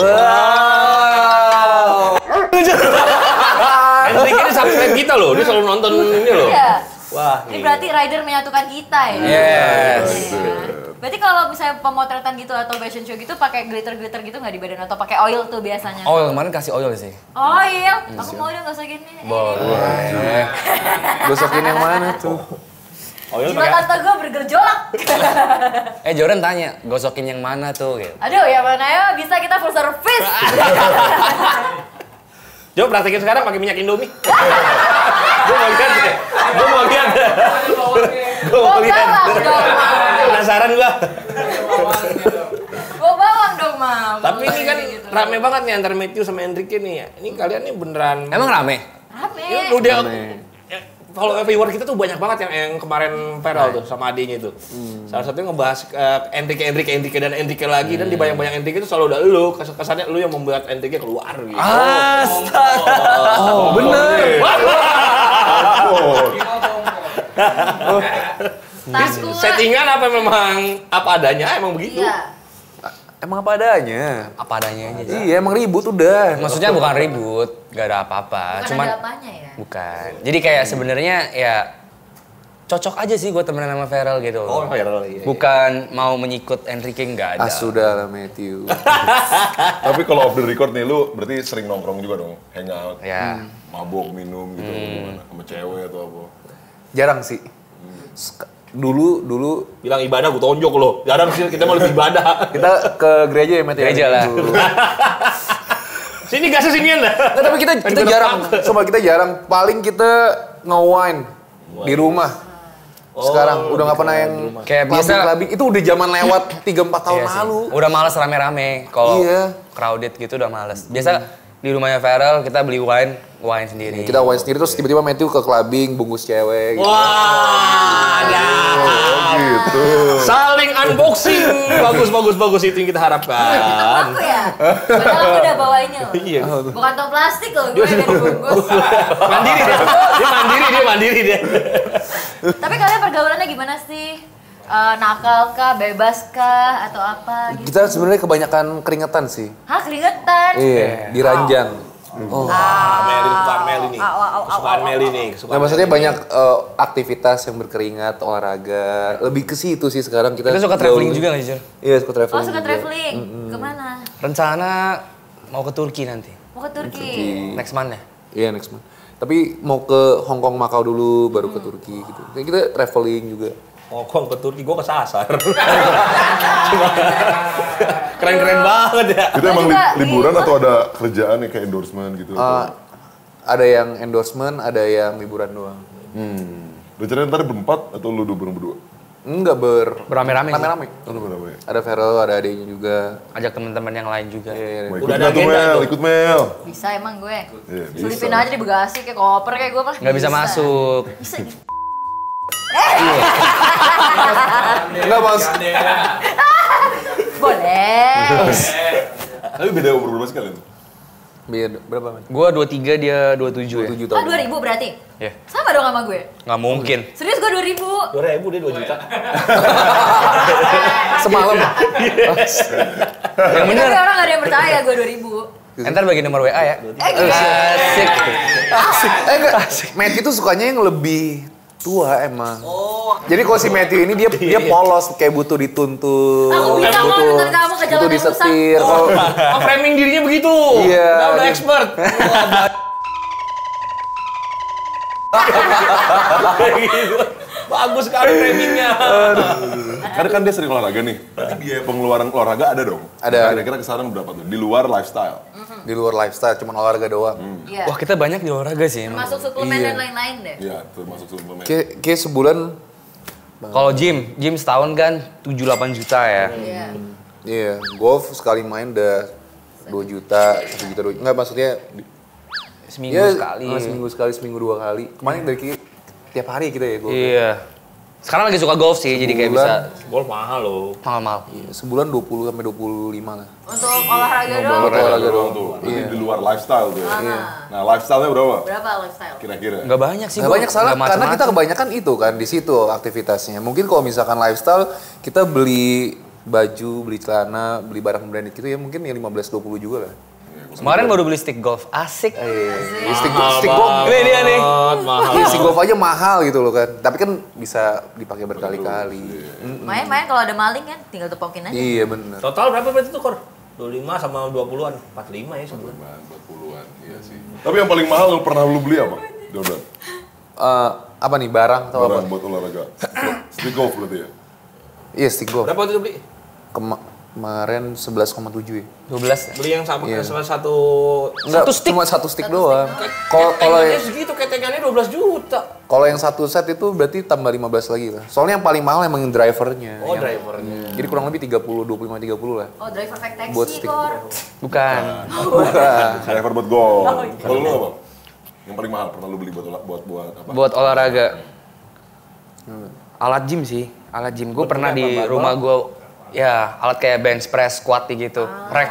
Wow. Enrique ini subscribe kita loh, dia selalu nonton ini loh. Iya. Wah, Ini berarti rider menyatukan kita ya. Yes. Iya. Berarti kalau misalnya pemotretan gitu atau fashion show gitu pakai glitter-glitter gitu nggak di badan atau pakai oil tuh biasanya? Oil, kemarin kasih oil sih. Oil. Aku mau dong gak usah gini. Boleh. Gosokin yang mana tuh? Oil Jiwa pakai tante gue bergerjolak. Eh Joran tanya, gosokin yang mana tuh gitu. Aduh, yang mana ya bisa kita full service. Coba praktekin sekarang pakai minyak Indomie. Gue mau lihat deh. Gue mau lihat deh. Gue mau Bawa lihat. bawang dong, Mam. Penasaran gua. Bawa bawang dong, Mam. Tapi ini kan Gitu. rame banget nih antara Matthew sama Enrique nih ya. Ini kalian nih beneran. Emang rame? Rame. Ya, udah. Ya, Follow viewer kita tuh banyak banget yang yang kemarin viral tuh sama adiknya itu. Salah satunya ngebahas uh, Enrique, Enrique, Enrique dan Enrique lagi dan di banyak-banyak Enrique itu selalu udah lu kes- kesannya lu yang membuat Enrique keluar gitu. Astaga. Oh, bener. Takut. Settingan apa memang apa adanya emang begitu? Iya. Emang apa adanya? Apa adanya aja sih. Iya, emang ribut udah. Maksudnya bukan ribut, gak ada apa-apa. Bukan Cuman ada apanya ya? bukan. Jadi kayak sebenarnya ya cocok aja sih gue temenan sama Feral gitu. Oh, viral iya. Bukan mau menyikut Enrique, nggak ada. Ah sudah lah Matthew. Tapi kalau off the record nih lu berarti sering nongkrong juga dong, hangout, Ya. mabok, minum gitu, gimana? Sama cewek atau apa? Jarang sih. Sek- Dulu, dulu Bilang ibadah gue tonjok lo. Jarang sih kita mau lebih ibadah. kita ke gereja ya Matthew. Gereja lah. Dulu. Sini gasnya sinian dah. Nggak, tapi kita kita jarang, coba kita jarang. Paling kita nge-wine di rumah. Sekarang udah nggak pernah yang Kayak biasa- clubbing itu udah zaman lewat tiga empat tahun Iya sih. lalu. Udah males rame-rame. Kalau Iya. crowded gitu udah males. Biasa di rumahnya Feral kita beli wine, wine sendiri. Kita wine sendiri terus tiba-tiba Matthew ke clubbing bungkus cewek gitu. Wah, ada. Gitu. Saling unboxing. Bagus, bagus, bagus itu yang kita harapkan. Aku ya? Padahal aku udah bawa ini loh. Iya. Bukan tong plastik loh, gue yang dibungkus. Mandiri dia. Dia mandiri, dia mandiri dia. Tapi kalian pergaulannya gimana sih? Eh, nakal kah, bebas kah, atau apa gitu? Kita sebenarnya kebanyakan keringetan sih. Hah, keringetan? Iya, di ranjang. Oh. Ah, Meli kesukaan Meli nih. Au, au, au, Kesukaan au, au, Meli au. nih. kesukaan Nah, maksudnya Meli. banyak eh, aktivitas yang berkeringat, olahraga. Lebih ke situ sih sekarang kita. Kita suka traveling juga nggak sih, Jor? Iya, suka traveling. Oh, suka juga. traveling? Kemana? Rencana mau ke Turki nanti. Mau ke Turki? Next month ya? Iya, next month. Tapi mau ke Hong Kong, Makau dulu, baru ke Turki gitu. Kayak kita traveling juga. Ngokong ke Turki, gue kesasar. Cuma keren-keren banget ya. Itu emang li- juga liburan di- atau ada kerjaan nih kayak endorsement gitu? Eh, ada yang endorsement, ada yang liburan doang. Hmm. Rencananya ntar berempat atau lu dua berdua? Enggak ber Beramai-ramai sih. rame-rame. Oh, lu berapa ya? Ada Feral, ada adiknya juga. Ajak teman-teman yang lain juga. Iya, Mau Udah ikut ada nggak tuh agenda Mel? tuh. Ikut Mel. Bisa emang gue? Iya, bisa. Selipin aja di bagasi kayak koper kayak gue mah. Nggak bisa masuk. Bisa. Enggak, Mas. Boleh. Tapi beda umur berapa sih kalian? Beda berapa, Mas? Gua dua puluh tiga, dia dua puluh tujuh ya? tujuh Oh, tahun. dua ribu berarti? Iya. Sama dong sama gue? Nggak mungkin. Serius gue dua ribu? Dua ribu dia dua juta. Semalam. Yang bener. Tapi orang gak ada yang percaya gue dua ribu. Ntar bagi nomor W A ya. Eh, gitu. Asik. Eh enggak, Matthew tuh sukanya yang lebih tua emang. Oh. Jadi kalau si Matthew ini dia dia polos kayak butuh dituntun. Aku bisa kok butuh, nonton kamu ke jalan butuh yang rusak. disetir. Kalau Oh, framing dirinya begitu. Iya. Udah, udah expert. Gitu. Bagus sekali framingnya. Karena kan dia sering olahraga nih. Berarti biaya pengeluaran olahraga ada dong? Ada. Kira-kira kisaran berapa tuh? Di luar lifestyle. di luar lifestyle cuma olahraga doang. Iya. Wah, kita banyak di olahraga sih emang. Masuk suplemen Iya. dan lain-lain deh. Iya, termasuk suplemen. Kayak kayak sebulan Kalau gym, gym setahun kan tujuh delapan juta ya. Iya. iya, golf sekali main udah dua juta, satu juta dua. Enggak maksudnya di- seminggu Ya, sekali. eh, seminggu sekali, seminggu dua kali. Kemarin dari ki- tiap hari kita ya golf. Iya. Sekarang lagi suka golf sih, jadi kayak bisa Sebulan. Golf mahal loh. mahal-mahal. Iya, sebulan dua puluh sampai dua puluh lima lah. Untuk olahraga doang. Buat olahraga doang. tuh. Berarti Iya. di luar lifestyle tuh ya. Iya. Nah, lifestyle-nya berapa? Berapa lifestyle? Kira-kira. Nggak banyak sih. Gak gua. banyak salah Nggak karena kita macem-macem. kebanyakan itu kan di situ aktivitasnya. Mungkin kalau misalkan lifestyle kita beli baju, beli celana, beli barang branded gitu ya mungkin ya lima belas dua puluh juga lah. Kemarin baru beli stick golf, asik. Ya, stick, stick golf, Ini dia nih. Mahal. ya, stick golf aja mahal gitu loh kan. Tapi kan bisa dipakai berkali-kali. Mm. Main-main kalau ada maling kan tinggal tepokin aja. Iya bener. Total berapa berarti tuh, Kor? dua puluh lima sama dua puluhan. empat puluh lima ya sebulan. empat puluhan, iya sih. Tapi yang paling mahal yang pernah lu beli apa? Jordan. Eh, apa nih barang atau apa? Barang buat olahraga. Stick golf berarti ya? Iya stick golf. Berapa tuh beli? Kema- Kemarin sebelas koma tujuh ya. dua belas. Beli yang sama Iya. salah satu Enggak, Satu stick? cuma satu stick doang. Kalau kalau ketengannya yang- segitu, ketengannya dua belas juta. kalau yang satu set itu berarti tambah lima belas lagi lah. Soalnya yang paling mahal emang yang drivernya. Oh, Yang- drivernya. Jadi kurang lebih tiga puluh, dua puluh lima, tiga puluh lah. Oh, driver fake taxi, Buat stick. Kor. Bukan. Bukan. Driver buat golf. Kalau lu apa? Yang paling mahal pernah lu beli buat olah- buat buat apa? Buat olahraga. Alat gym sih, alat gym. Gue pernah di rumah gue, ya alat kayak bench press, squat gitu, rack.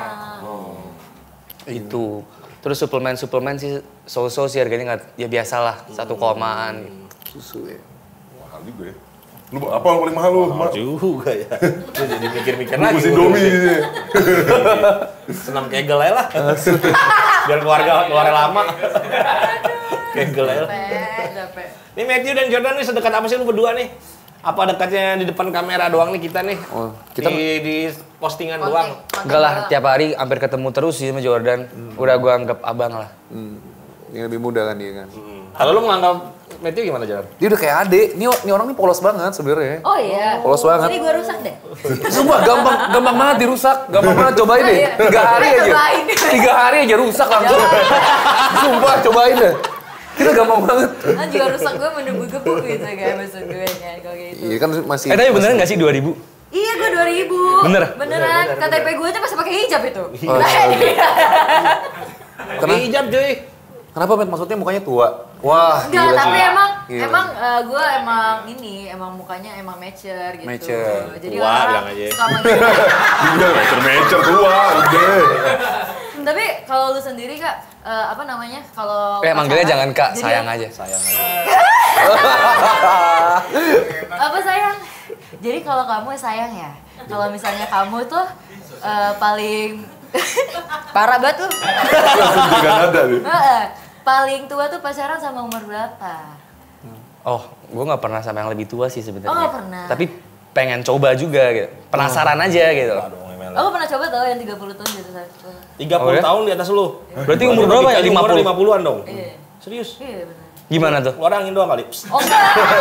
Itu. Terus suplemen-suplemen sih so-so sih harganya nggak, ya biasa lah, satu komaan. Susu ya. Mahal juga ya. Lu apa yang paling mahal lu? Ma- Juga ya. Lu jadi mikir-mikir Lu lagi. mesti domi ini. Senam kegel aja lah. Biar keluarga keluar lama. Kegel aja lah. Capek, capek. Nih Matthew dan Jordan nih sedekat apa sih lu berdua nih? Apa dekatnya di depan kamera doang nih kita nih? Oh, kita- di, di postingan Konten, doang. konten Enggak lah, doang. tiap hari hampir ketemu terus sih sama Jordan. Udah gue anggap abang lah. Hmm. Yang lebih muda kan dia kan. Kalau lu menganggap Matthew gimana Jordan? Dia udah kayak adik. Nih, nih orang nih polos banget sebenarnya. Oh iya. Polos banget. Ini gue rusak deh. Sumpah gampang gampang banget dirusak. Gampang banget cobain deh. Iya. Tiga hari aja. Cobain. Tiga hari aja rusak langsung. Sumpah cobain deh. Kita gampang banget. Kan juga rusak gue menunggu-gebu gitu kan maksud gue kan kalau gitu. Iya kan masih. Eh tapi beneran nggak sih dua ribu? Iya gue dua ribu. Bener? Beneran. K T P gue aja masih pakai hijab itu. Oh, Kena hijab cuy. Kenapa Met? Maksudnya mukanya tua? Wah, Enggak, gila tapi sih. emang Gila. emang eh, gue emang ini emang mukanya emang mature gitu. Mature. Jadi Tua, orang bilang aja. suka manggil. Iya, mecer-mecer tua, udah. Tapi kalau lu sendiri Kak, eh, apa namanya? Kalau Eh manggilnya pacaran, jangan Kak, jadi sayang aja. Sayang aja. Apa sayang? Jadi kalau kamu sayang ya. Kalau misalnya kamu tuh eh, paling parah banget tuh. Langsung jaga nada nih. Heeh. Paling tua tuh pacaran sama umur berapa? Oh, gue nggak pernah sama yang lebih tua sih sebenarnya. Oh, nggak pernah. Tapi pengen coba juga gitu. Penasaran aja gitu. Aduh, ngemel. Aku pernah coba tau yang tiga puluh tahun gitu satu. tiga puluh Oh, ya? tahun di atas lu. Berarti umur berapa ya? lima puluh? lima puluhan dong. Iya. Serius? Iya benar. Gimana tuh? Keluar angin doang kali. Psst. Oh enggak.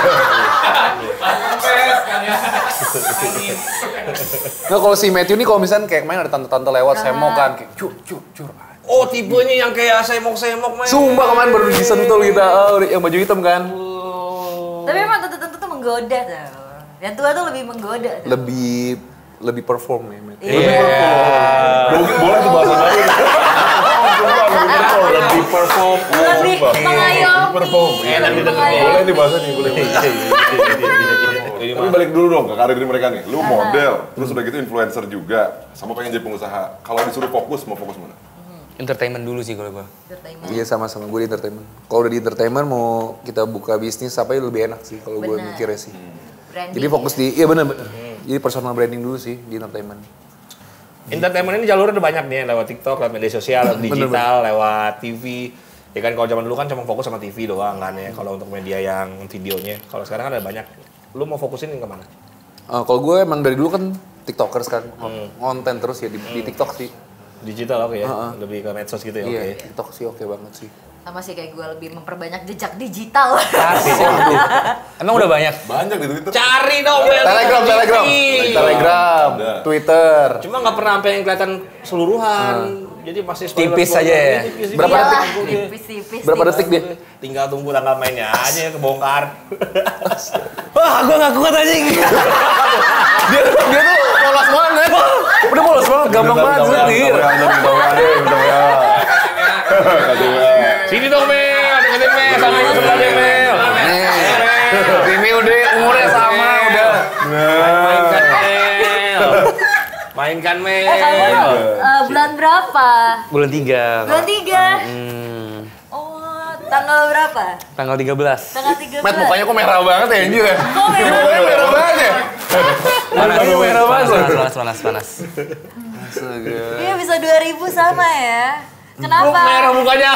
Nah kalau si Matthew nih kalau misalnya kayak kemarin ada tante-tante lewat semok kan kayak cur cur cur. Oh, tipenya yang kayak semok-semok main. Sumpah kemarin baru disentul kita, oh, yang baju hitam kan. Tapi emang tante-tante tuh menggoda tau. Yang tua tuh lebih menggoda. Tau. Lebih lebih perform ya, Matt. Iya. Boleh boleh tuh bahasa baru. Lebih perform. Lebih mengayomi. Perform. Enak gitu. Boleh nih bahasa nih, boleh. Tapi balik dulu dong ke karir mereka nih. Lu model, terus udah gitu influencer juga, sama pengen jadi pengusaha. Kalau disuruh fokus, mau fokus mana? Entertainment dulu sih kalau gue. Entertainment. Iya sama-sama gue di entertainment. Kalau udah di entertainment mau kita buka bisnis apa ya lebih enak sih kalau gue Benar. mikirnya sih. Branding Jadi fokus ya. di, iya benar-benar. Jadi personal branding dulu sih di entertainment. Entertainment ini jalurnya udah banyak nih, lewat TikTok, lewat media sosial, lewat Bener, digital, lewat T V. Ya kan kalau zaman dulu kan cuma fokus sama T V doang kan ya, kalau untuk media yang videonya. Kalau sekarang kan ada banyak. Lu mau fokusin kemana? Uh, kalau gue emang dari dulu kan tiktokers kan, Hmm. konten terus ya di, di tiktok sih. Digital oke ya? Heeh. Lebih ke medsos gitu ya, Iya, oke. tiktok sih oke banget sih. Sama sih kayak gue lebih memperbanyak jejak digital. Asik. Emang udah banyak? Banyak di Twitter. Cari dong, Mel. Telegram, telegram, telegram, Ada. Twitter. Cuma nggak pernah sampai yang kelihatan keseluruhan. Jadi masih spoiler- Tipis spoiler aja ya? ini, tipis- Berapa tipis. detik? Iyalah, tipis-tipis. Berapa tipis. detik dia? Tinggal tunggu tanggal mainnya aja kebongkar. Wah, gue gak kuat anjing. Dia dia tuh polos banget. Udah polos banget, gampang banget setir. Minta W A aja, minta W A. Kasih W A. Sini Mainkan Mel. Eh kamu uh, bulan berapa? Bulan tiga. Bulan tiga. Hmm, Oh, tanggal berapa? tanggal tiga belas. Tanggal tiga belas. Met mukanya kok merah banget ya Anjir ya? Kok merah? Mukanya merah banget ya? Panas, Mukanya merah banget. panas, panas, panas, panas. Astaga. Iya bisa dua ribu sama ya. Lu Kenapa? merah mukanya.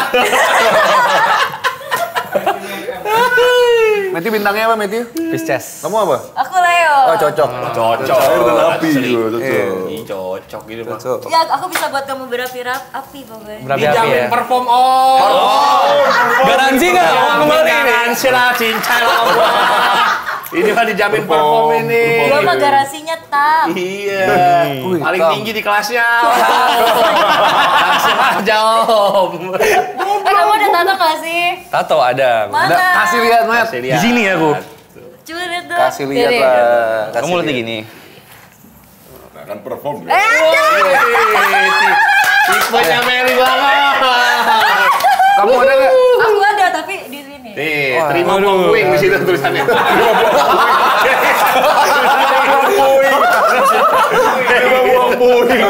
Matthew bintangnya apa Matthew? Pisces. Kamu apa? Aku Leo. Oh cocok. Cocok. Air dan api Asli. juga cocok. Ih, cocok gitu mah. Cocok. Ya, aku bisa buat kamu berapi-api pokoknya. Berapi-api Dijamin ya. perform all. Garansi nggak? Kembali nih. Garansi lah cincai lawa. Ini mah dijamin perform ini. Gua mah garasinya tak. Iya. Wih, Paling Tam. tinggi di kelasnya. Langsung aja om. Eh, kamu ada tato gak sih? Tato ada. Mana? Udah, kasih lihat Matt. Kasih Di lihat. sini aku. Coba lihat dong. Kasih lihat Dede. lah. Kasih Kamu mulutnya lihat. gini. Nah, kan perform ya. Eh, Wih, tipenya Mary banget. Kamu ada nggak? aku ada tapi di sini. Nih, Wah. terima pengkuing di situ tulisannya. Kita buang puing.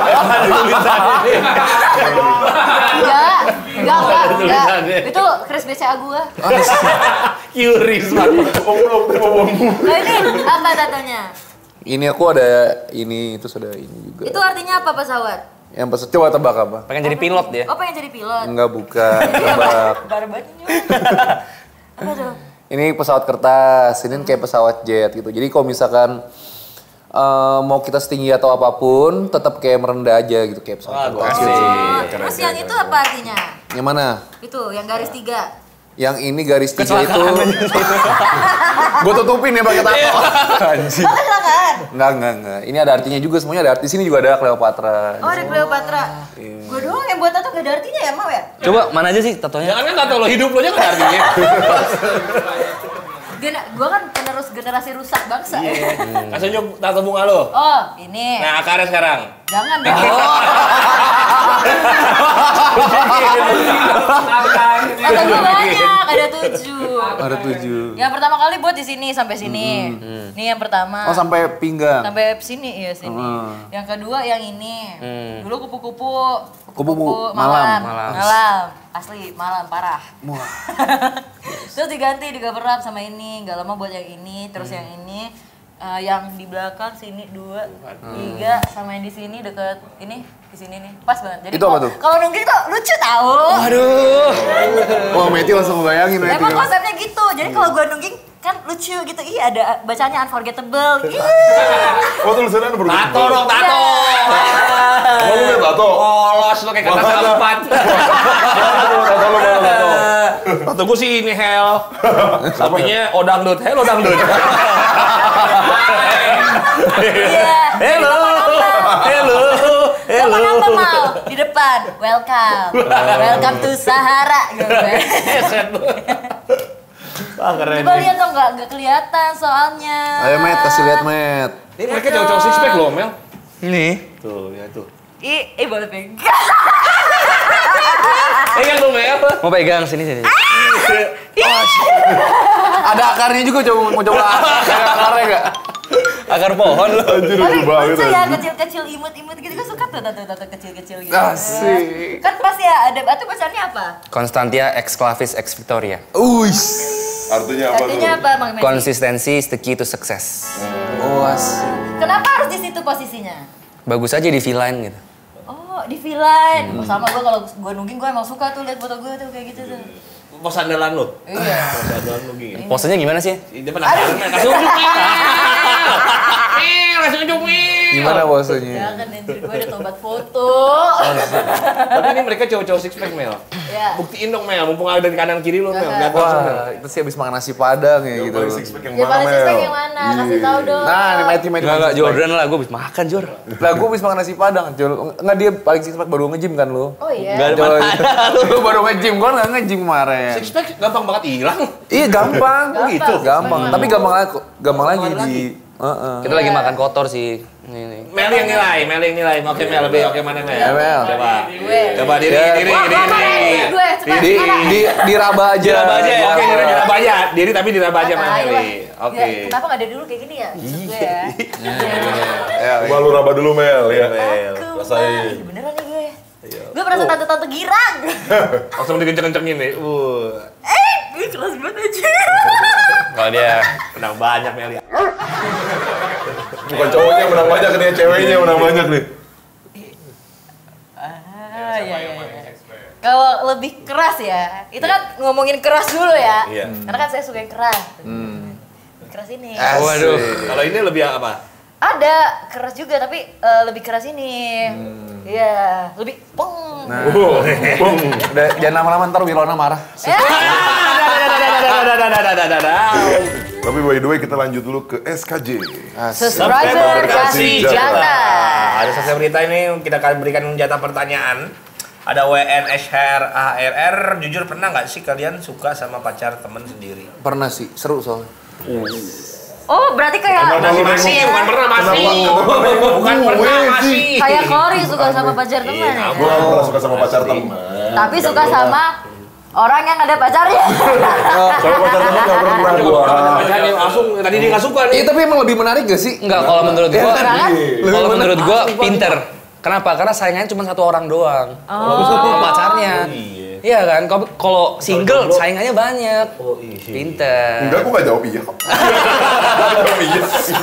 Enggak, enggak, enggak, enggak. Tulisannya. Itu Chris B C A gua. Curious banget. Om-om, kita buang puing. Nah, ini apa tatonya? Ini aku ada ini, terus ada ini juga. Itu artinya apa pesawat? Yang pas coba tebak apa? Pengen jadi pilot dia. Oh, pengen jadi pilot. Enggak bukan, tebak. Barbannya. Apa tuh? Ini pesawat kertas, ini kayak pesawat jet gitu. Jadi kalau misalkan eh, mau kita setinggi atau apapun, tetap kayak merendah aja gitu kayak pesawat kertas. asik. Oh, terus yang itu apa artinya? Yang mana? Itu, yang garis tiga. Yang ini garis tiga itu. Gue tutupin ya pakai tato. Anjing. Oh, kecelakaan. Enggak, enggak, enggak. Ini ada artinya juga, semuanya ada arti. Sini juga ada Cleopatra. Oh, ada Cleopatra. Gue doang yang buat tato gak ada artinya ya, mau ya? Coba mana aja sih tatonya? Jangan kan tato lo hidup lo nya kan artinya. Gen gue kan penerus generasi rusak bangsa. Kasih unjuk tato bunga lo. Oh, ini. Nah, akarnya sekarang. Jangan dong. Tato gue banyak, ada tujuh. Ada tujuh. Yang pertama kali buat di sini sampai sini. Ini yang pertama. Oh sampai pinggang. Sampai sini ya sini. Hmm. Yang kedua yang ini. Dulu kupu-kupu. Kupu-kupu malam. malam. Malam. Asli malam parah. Wah. Terus diganti di cover up sama ini. Gak lama buat yang ini. Terus yang ini. eh, yang di belakang sini dua, tiga, sama yang di sini deket ini di sini nih pas banget. Jadi Itu apa kalau- tuh? Kalau nungging tuh lucu tahu. Aduh. Wah, Meti langsung bayangin Meti. Emang konsepnya gitu. Jadi kalau gua nungging kan lucu gitu. Ih ada bacanya unforgettable. Ih. Oh tulisannya ada berbentuk. Tato dong, tato. Oh lu liat tato? Polos lo kayak kata Makanya. empat. Tato lu mana tato? Tato gue sih ini hell. Sampingnya odangdut, hello dangdut. Iya. Hello, hello, Hello. Apa mau di depan? Welcome. Welcome to Sahara. Gitu. Set lu. Wah keren. Coba lihat dong nggak nggak kelihatan soalnya. Ayo Met, kasih lihat Met. Ini mereka cowok-cowok six pack loh, Mel. Ini. Tuh, lihat tuh. Ih, eh boleh pegang. Pegang dong, Mel. Mau pegang sini sini. Ada akarnya juga coba mau coba ada akarnya enggak? Akar pohon loh. Anjir Tapi lucu banget. lucu ya anjir. kecil-kecil imut-imut gitu. Gue suka tuh tato-tato kecil-kecil gitu. Asik. Kan pasti ya ada. Itu bacaannya apa? Constantia ex clavis ex victoria. Uish. Artinya apa tuh? Artinya apa, Bang Messi? Konsistensi is the key to success. Oh, asik. Kenapa harus di situ posisinya? Bagus aja di V-line gitu. Oh, di V-line. Oh, sama gue kalau gue nungging gue emang suka tuh lihat foto gue tuh kayak gitu tuh. Pos andalan lo. Iya. Pos andalan lo gini. Posenya gimana sih? Dia penasaran, Mel. Kasih unjuk, Mel. Mel, kasih unjuk, Mel. Gimana posenya? Jangan anjir gue ada tobat foto. Tapi ini mereka cowok-cowok six pack, Mel. Ya. Buktiin dong, Mel. Mumpung ada di kanan kiri lo, Mel. Lihat langsung, Mel. Wah, itu sih habis makan nasi padang ya Yang gitu. paling six pack yang Ya mana paling six pack Mel? yang mana? Kasih tahu dong. Nah, ini Meti Meti. Enggak, enggak Jordan lah, gue habis makan Jor. Lah gue habis makan nasi padang, Jol. Enggak dia paling six pack baru nge-gym kan lu? Oh iya. Enggak ada Jol. mana. Lu baru nge-gym, gua enggak nge-gym kemarin. Six pack gampang banget hilang. Iya gampang, Gampang. gitu. Gampang, Gampang. tapi gampang lagi, gampang lagi Gampang di. Heeh. Kita lagi makan kotor sih. Ini nih. Mel yang nilai, Mel yang nilai. Oke, Mel lebih oke mana, Mel? Ya, Mel. Coba. Gue. Coba diri, Ya. diri, Wah, diri, wah, wah, diri. gue cepat. Di di diraba aja. Diraba aja ya, oke, Diraba. diri diraba aja. Diri tapi diraba aja, Mel. Ayo lah. Oke. Ya, kenapa nggak dari dulu kayak gini ya? Maksud gue ya. Ya, Coba lu raba dulu Mel ya. Mel. Aku Rasain. mah. Beneran nih gue. Gue merasa tante-tante girang. Langsung dikenceng-kencengin nih. Uh, Eh, gue kelas banget aja. Kalau dia menang banyak Mel ya. Bukan cowoknya yang menang banyak nih, ceweknya yang menang banyak nih. Ah, iya, iya, iya. Kalau lebih keras ya, itu kan ngomongin keras dulu ya. Iya. Karena kan saya suka yang keras. Keras ini. Asik. Waduh. Kalau ini lebih apa? Ada keras juga tapi eh, lebih keras ini. Iya, lebih peng. Nah, udah jangan lama-lama ntar Wilona marah. Eh, Tapi by the way kita lanjut dulu ke S K J. subscriber kasih jatah. Ada satu berita ini kita akan berikan jatah pertanyaan. Ada W N S H R A R R. Jujur pernah nggak sih kalian suka sama pacar temen sendiri? Pernah sih, seru soalnya. Oh, berarti kayak Masih masih, bukan pernah masih. Bukan pernah masih. kayak Cory suka sama pacar teman ya. Gue gak pernah suka sama pacar teman. Tapi suka sama orang yang ada pacarnya. Kalau pacar teman gak pernah gue. Pacarnya langsung tadi dia nggak suka nih. Iya, tapi emang lebih menarik gak sih? enggak kalau menurut gua. Karena kan Kalau menurut gua pinter. Kenapa? Karena saingannya cuma satu orang doang. Oh. Sama pacarnya. Iya. Iya kan? Kalau- Kalau single saingannya banyak. Oh iya. Pinter. Enggak, gue gak jawab iya kok. Jawab iya.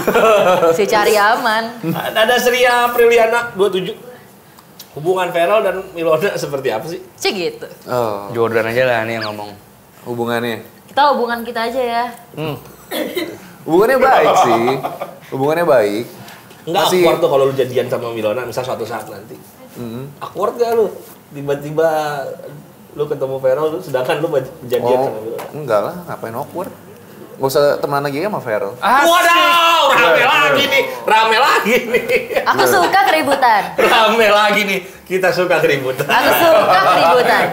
si cari aman. Ada Sria Apriliana dua puluh tujuh. Hubungan Feral dan Milona seperti apa sih? Cik gitu. Oh, Jordan aja lah nih yang ngomong. hubungannya. Kita hubungan kita aja ya. Hmm. Hubungannya baik sih. Hubungannya baik. Enggak Masih- awkward tuh kalau lu jadian sama Milona misal suatu saat nanti. Awkward gak lu? Tiba-tiba lu ketemu Feral lu sedangkan lu jadian Oh, sama Milona. enggak lah, ngapain awkward? Gak usah temenan lagi sama Feral. Waduh, rame lagi nih, rame lagi nih. Aku suka keributan. Rame lagi nih, kita suka keributan. Aku suka keributan.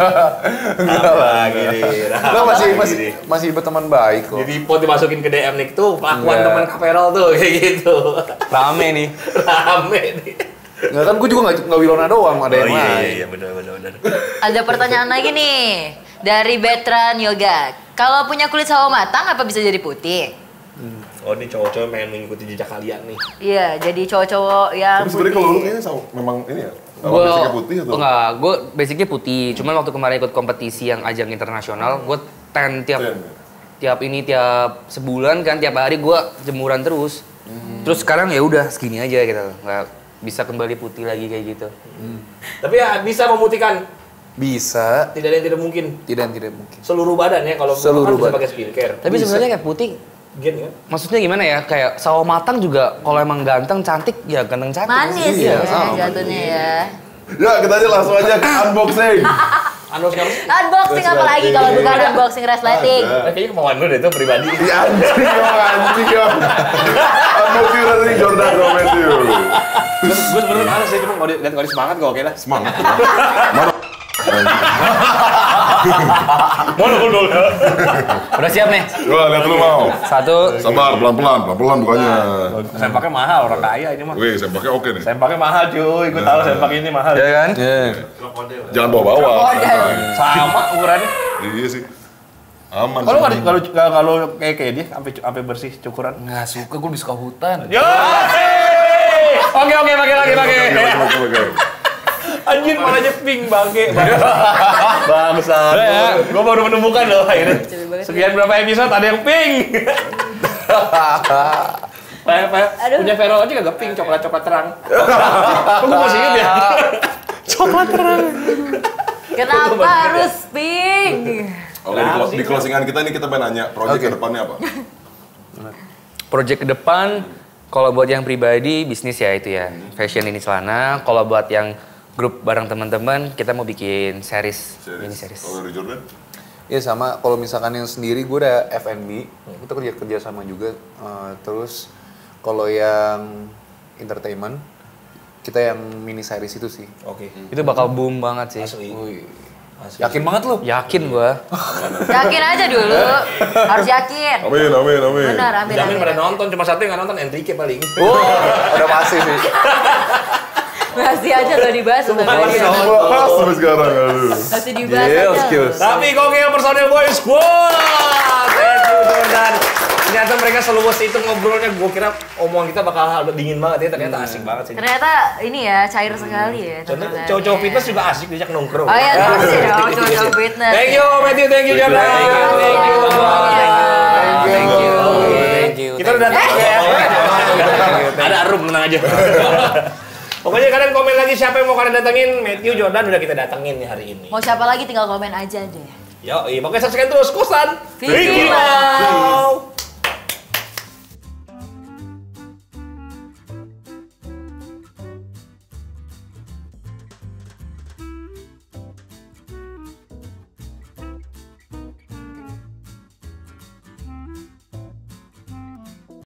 Enggak lah. Lagi nih, rame Lo masih lagi masih nih. masih berteman baik kok. Jadi pot dimasukin ke D M Nick tuh, pengakuan Enggak. teman Kak Feral tuh, kayak gitu. Rame nih. Rame nih. Enggak kan gue juga nggak nggak Wilona doang, ada Oh yang iya, lain. iya, iya, benar, benar, benar. Ada pertanyaan lagi nih dari Betran Yoga. Kalau punya kulit sawo matang apa bisa jadi putih? Oh ini cowok-cowok pengen mengikuti jejak kalian nih. Iya, jadi cowok-cowok yang Tapi sebenarnya kalau lu kayaknya sama- memang ini ya. Apa basicnya putih atau? Enggak, gue basicnya putih. Cuman waktu kemarin ikut kompetisi yang ajang internasional, gue tan tiap Tan, ya? tiap ini tiap sebulan kan, tiap hari gue jemuran terus. Terus sekarang ya udah segini aja gitu, nggak bisa kembali putih lagi kayak gitu. Tapi ya bisa memutihkan. Bisa, Tidak ada yang tidak mungkin. tidak tidak mungkin. Seluruh badan ya kalau Seluruh kan bisa badan. pakai skincare. Tapi sebenarnya kayak putih, Gen kan? maksudnya gimana ya? Kayak sawo matang juga kalau emang ganteng cantik ya ganteng cantik. manis Iya, ya sama. jatuhnya ya. Ya kita aja langsung aja ke unboxing. Unbox kamu sih? Unboxing apa lagi kalau bukan unboxing resleting? Ada. Kayaknya kemauan lu deh itu pribadi. Di anjing dong, anjing dong. Unboxing dari Jordan Romeo. Gue sebenernya males sih, cuma kalau lihat Kori semangat kok oke lah. Semangat. Mana? Mau dulu dulu. Udah siap nih? Coba lihat dulu mau. Satu. Sabar, pelan-pelan, pelan-pelan bukannya. Sempaknya mahal, orang kaya ini mah. Wih, sempaknya oke nih. Sempaknya mahal cuy, gue tahu sempak ini mahal. Ya kan? Jangan bawa-bawa. Sama ukurannya. Iya sih. Aman. Kalau nggak sih. di- kalau nggak- kalau kayak kayak dia sampai sampai bersih cukuran. Nggak suka, gue lebih suka hutan. Yo! Oke oke pakai lagi pakai. Oke, oke, oke, oke. Anjir warnanya pink bangke. Bangsa. Gue baru menemukan loh akhirnya. Sekian berapa episode ada yang pink. Kayak kayak Aduh. punya Vero aja kagak pink, coklat coklat terang. Kok gue masih inget ya? Coklat terang. Kenapa harus pink? Oke, di, clo- di closingan kita ini kita pengen nanya project Oke. ke depannya apa? Project ke depan, kalau buat yang pribadi bisnis ya itu ya, fashion ini celana. Kalau buat yang grup bareng teman-teman, kita mau bikin series, mini series. Kalau dari Jordan? Iya sama, kalau misalkan yang sendiri gue udah F and B, kita kerja kerja sama juga. Eh, terus kalau yang entertainment, kita yang mini series itu sih. Oke. Itu bakal boom banget sih. Asli. Wih, Asli. yakin banget lu? Yakin gua. Yakin aja dulu. Harus yakin. Amin, amin, amin. Benar, amin. Jamin amin, pada amin. nonton, cuma satu yang nggak nonton Enrique paling. Oh, udah pasti sih. Masih aja lo dibahas Semua sampai masih akhirnya. nonton. Pas sampai sekarang, aduh. Masih dibahas Skills, aja. skills. Tapi gokil personil boys squad. Thank you Jordan. Ternyata mereka seluas itu ngobrolnya. Gue kira omongan kita bakal dingin banget ya. Ternyata asik banget sih. Ternyata ini ya cair sekali ya. Contoh teman-teman. cowok-cowok fitness juga asik diajak nongkrong. Oh iya, pasti dong cowok-cowok fitness. Thank you Matthew, thank you Jordan. Thank you, Thank you. Thank you. Thank you. Kita udah datang ya. Ada room, tenang aja. Pokoknya kalian komen lagi siapa yang mau kalian datengin. Matthew, Jordan udah kita datengin nih hari ini. Mau siapa lagi tinggal komen aja deh. Yo, pokoknya subscribe terus kosan. Vicky Now.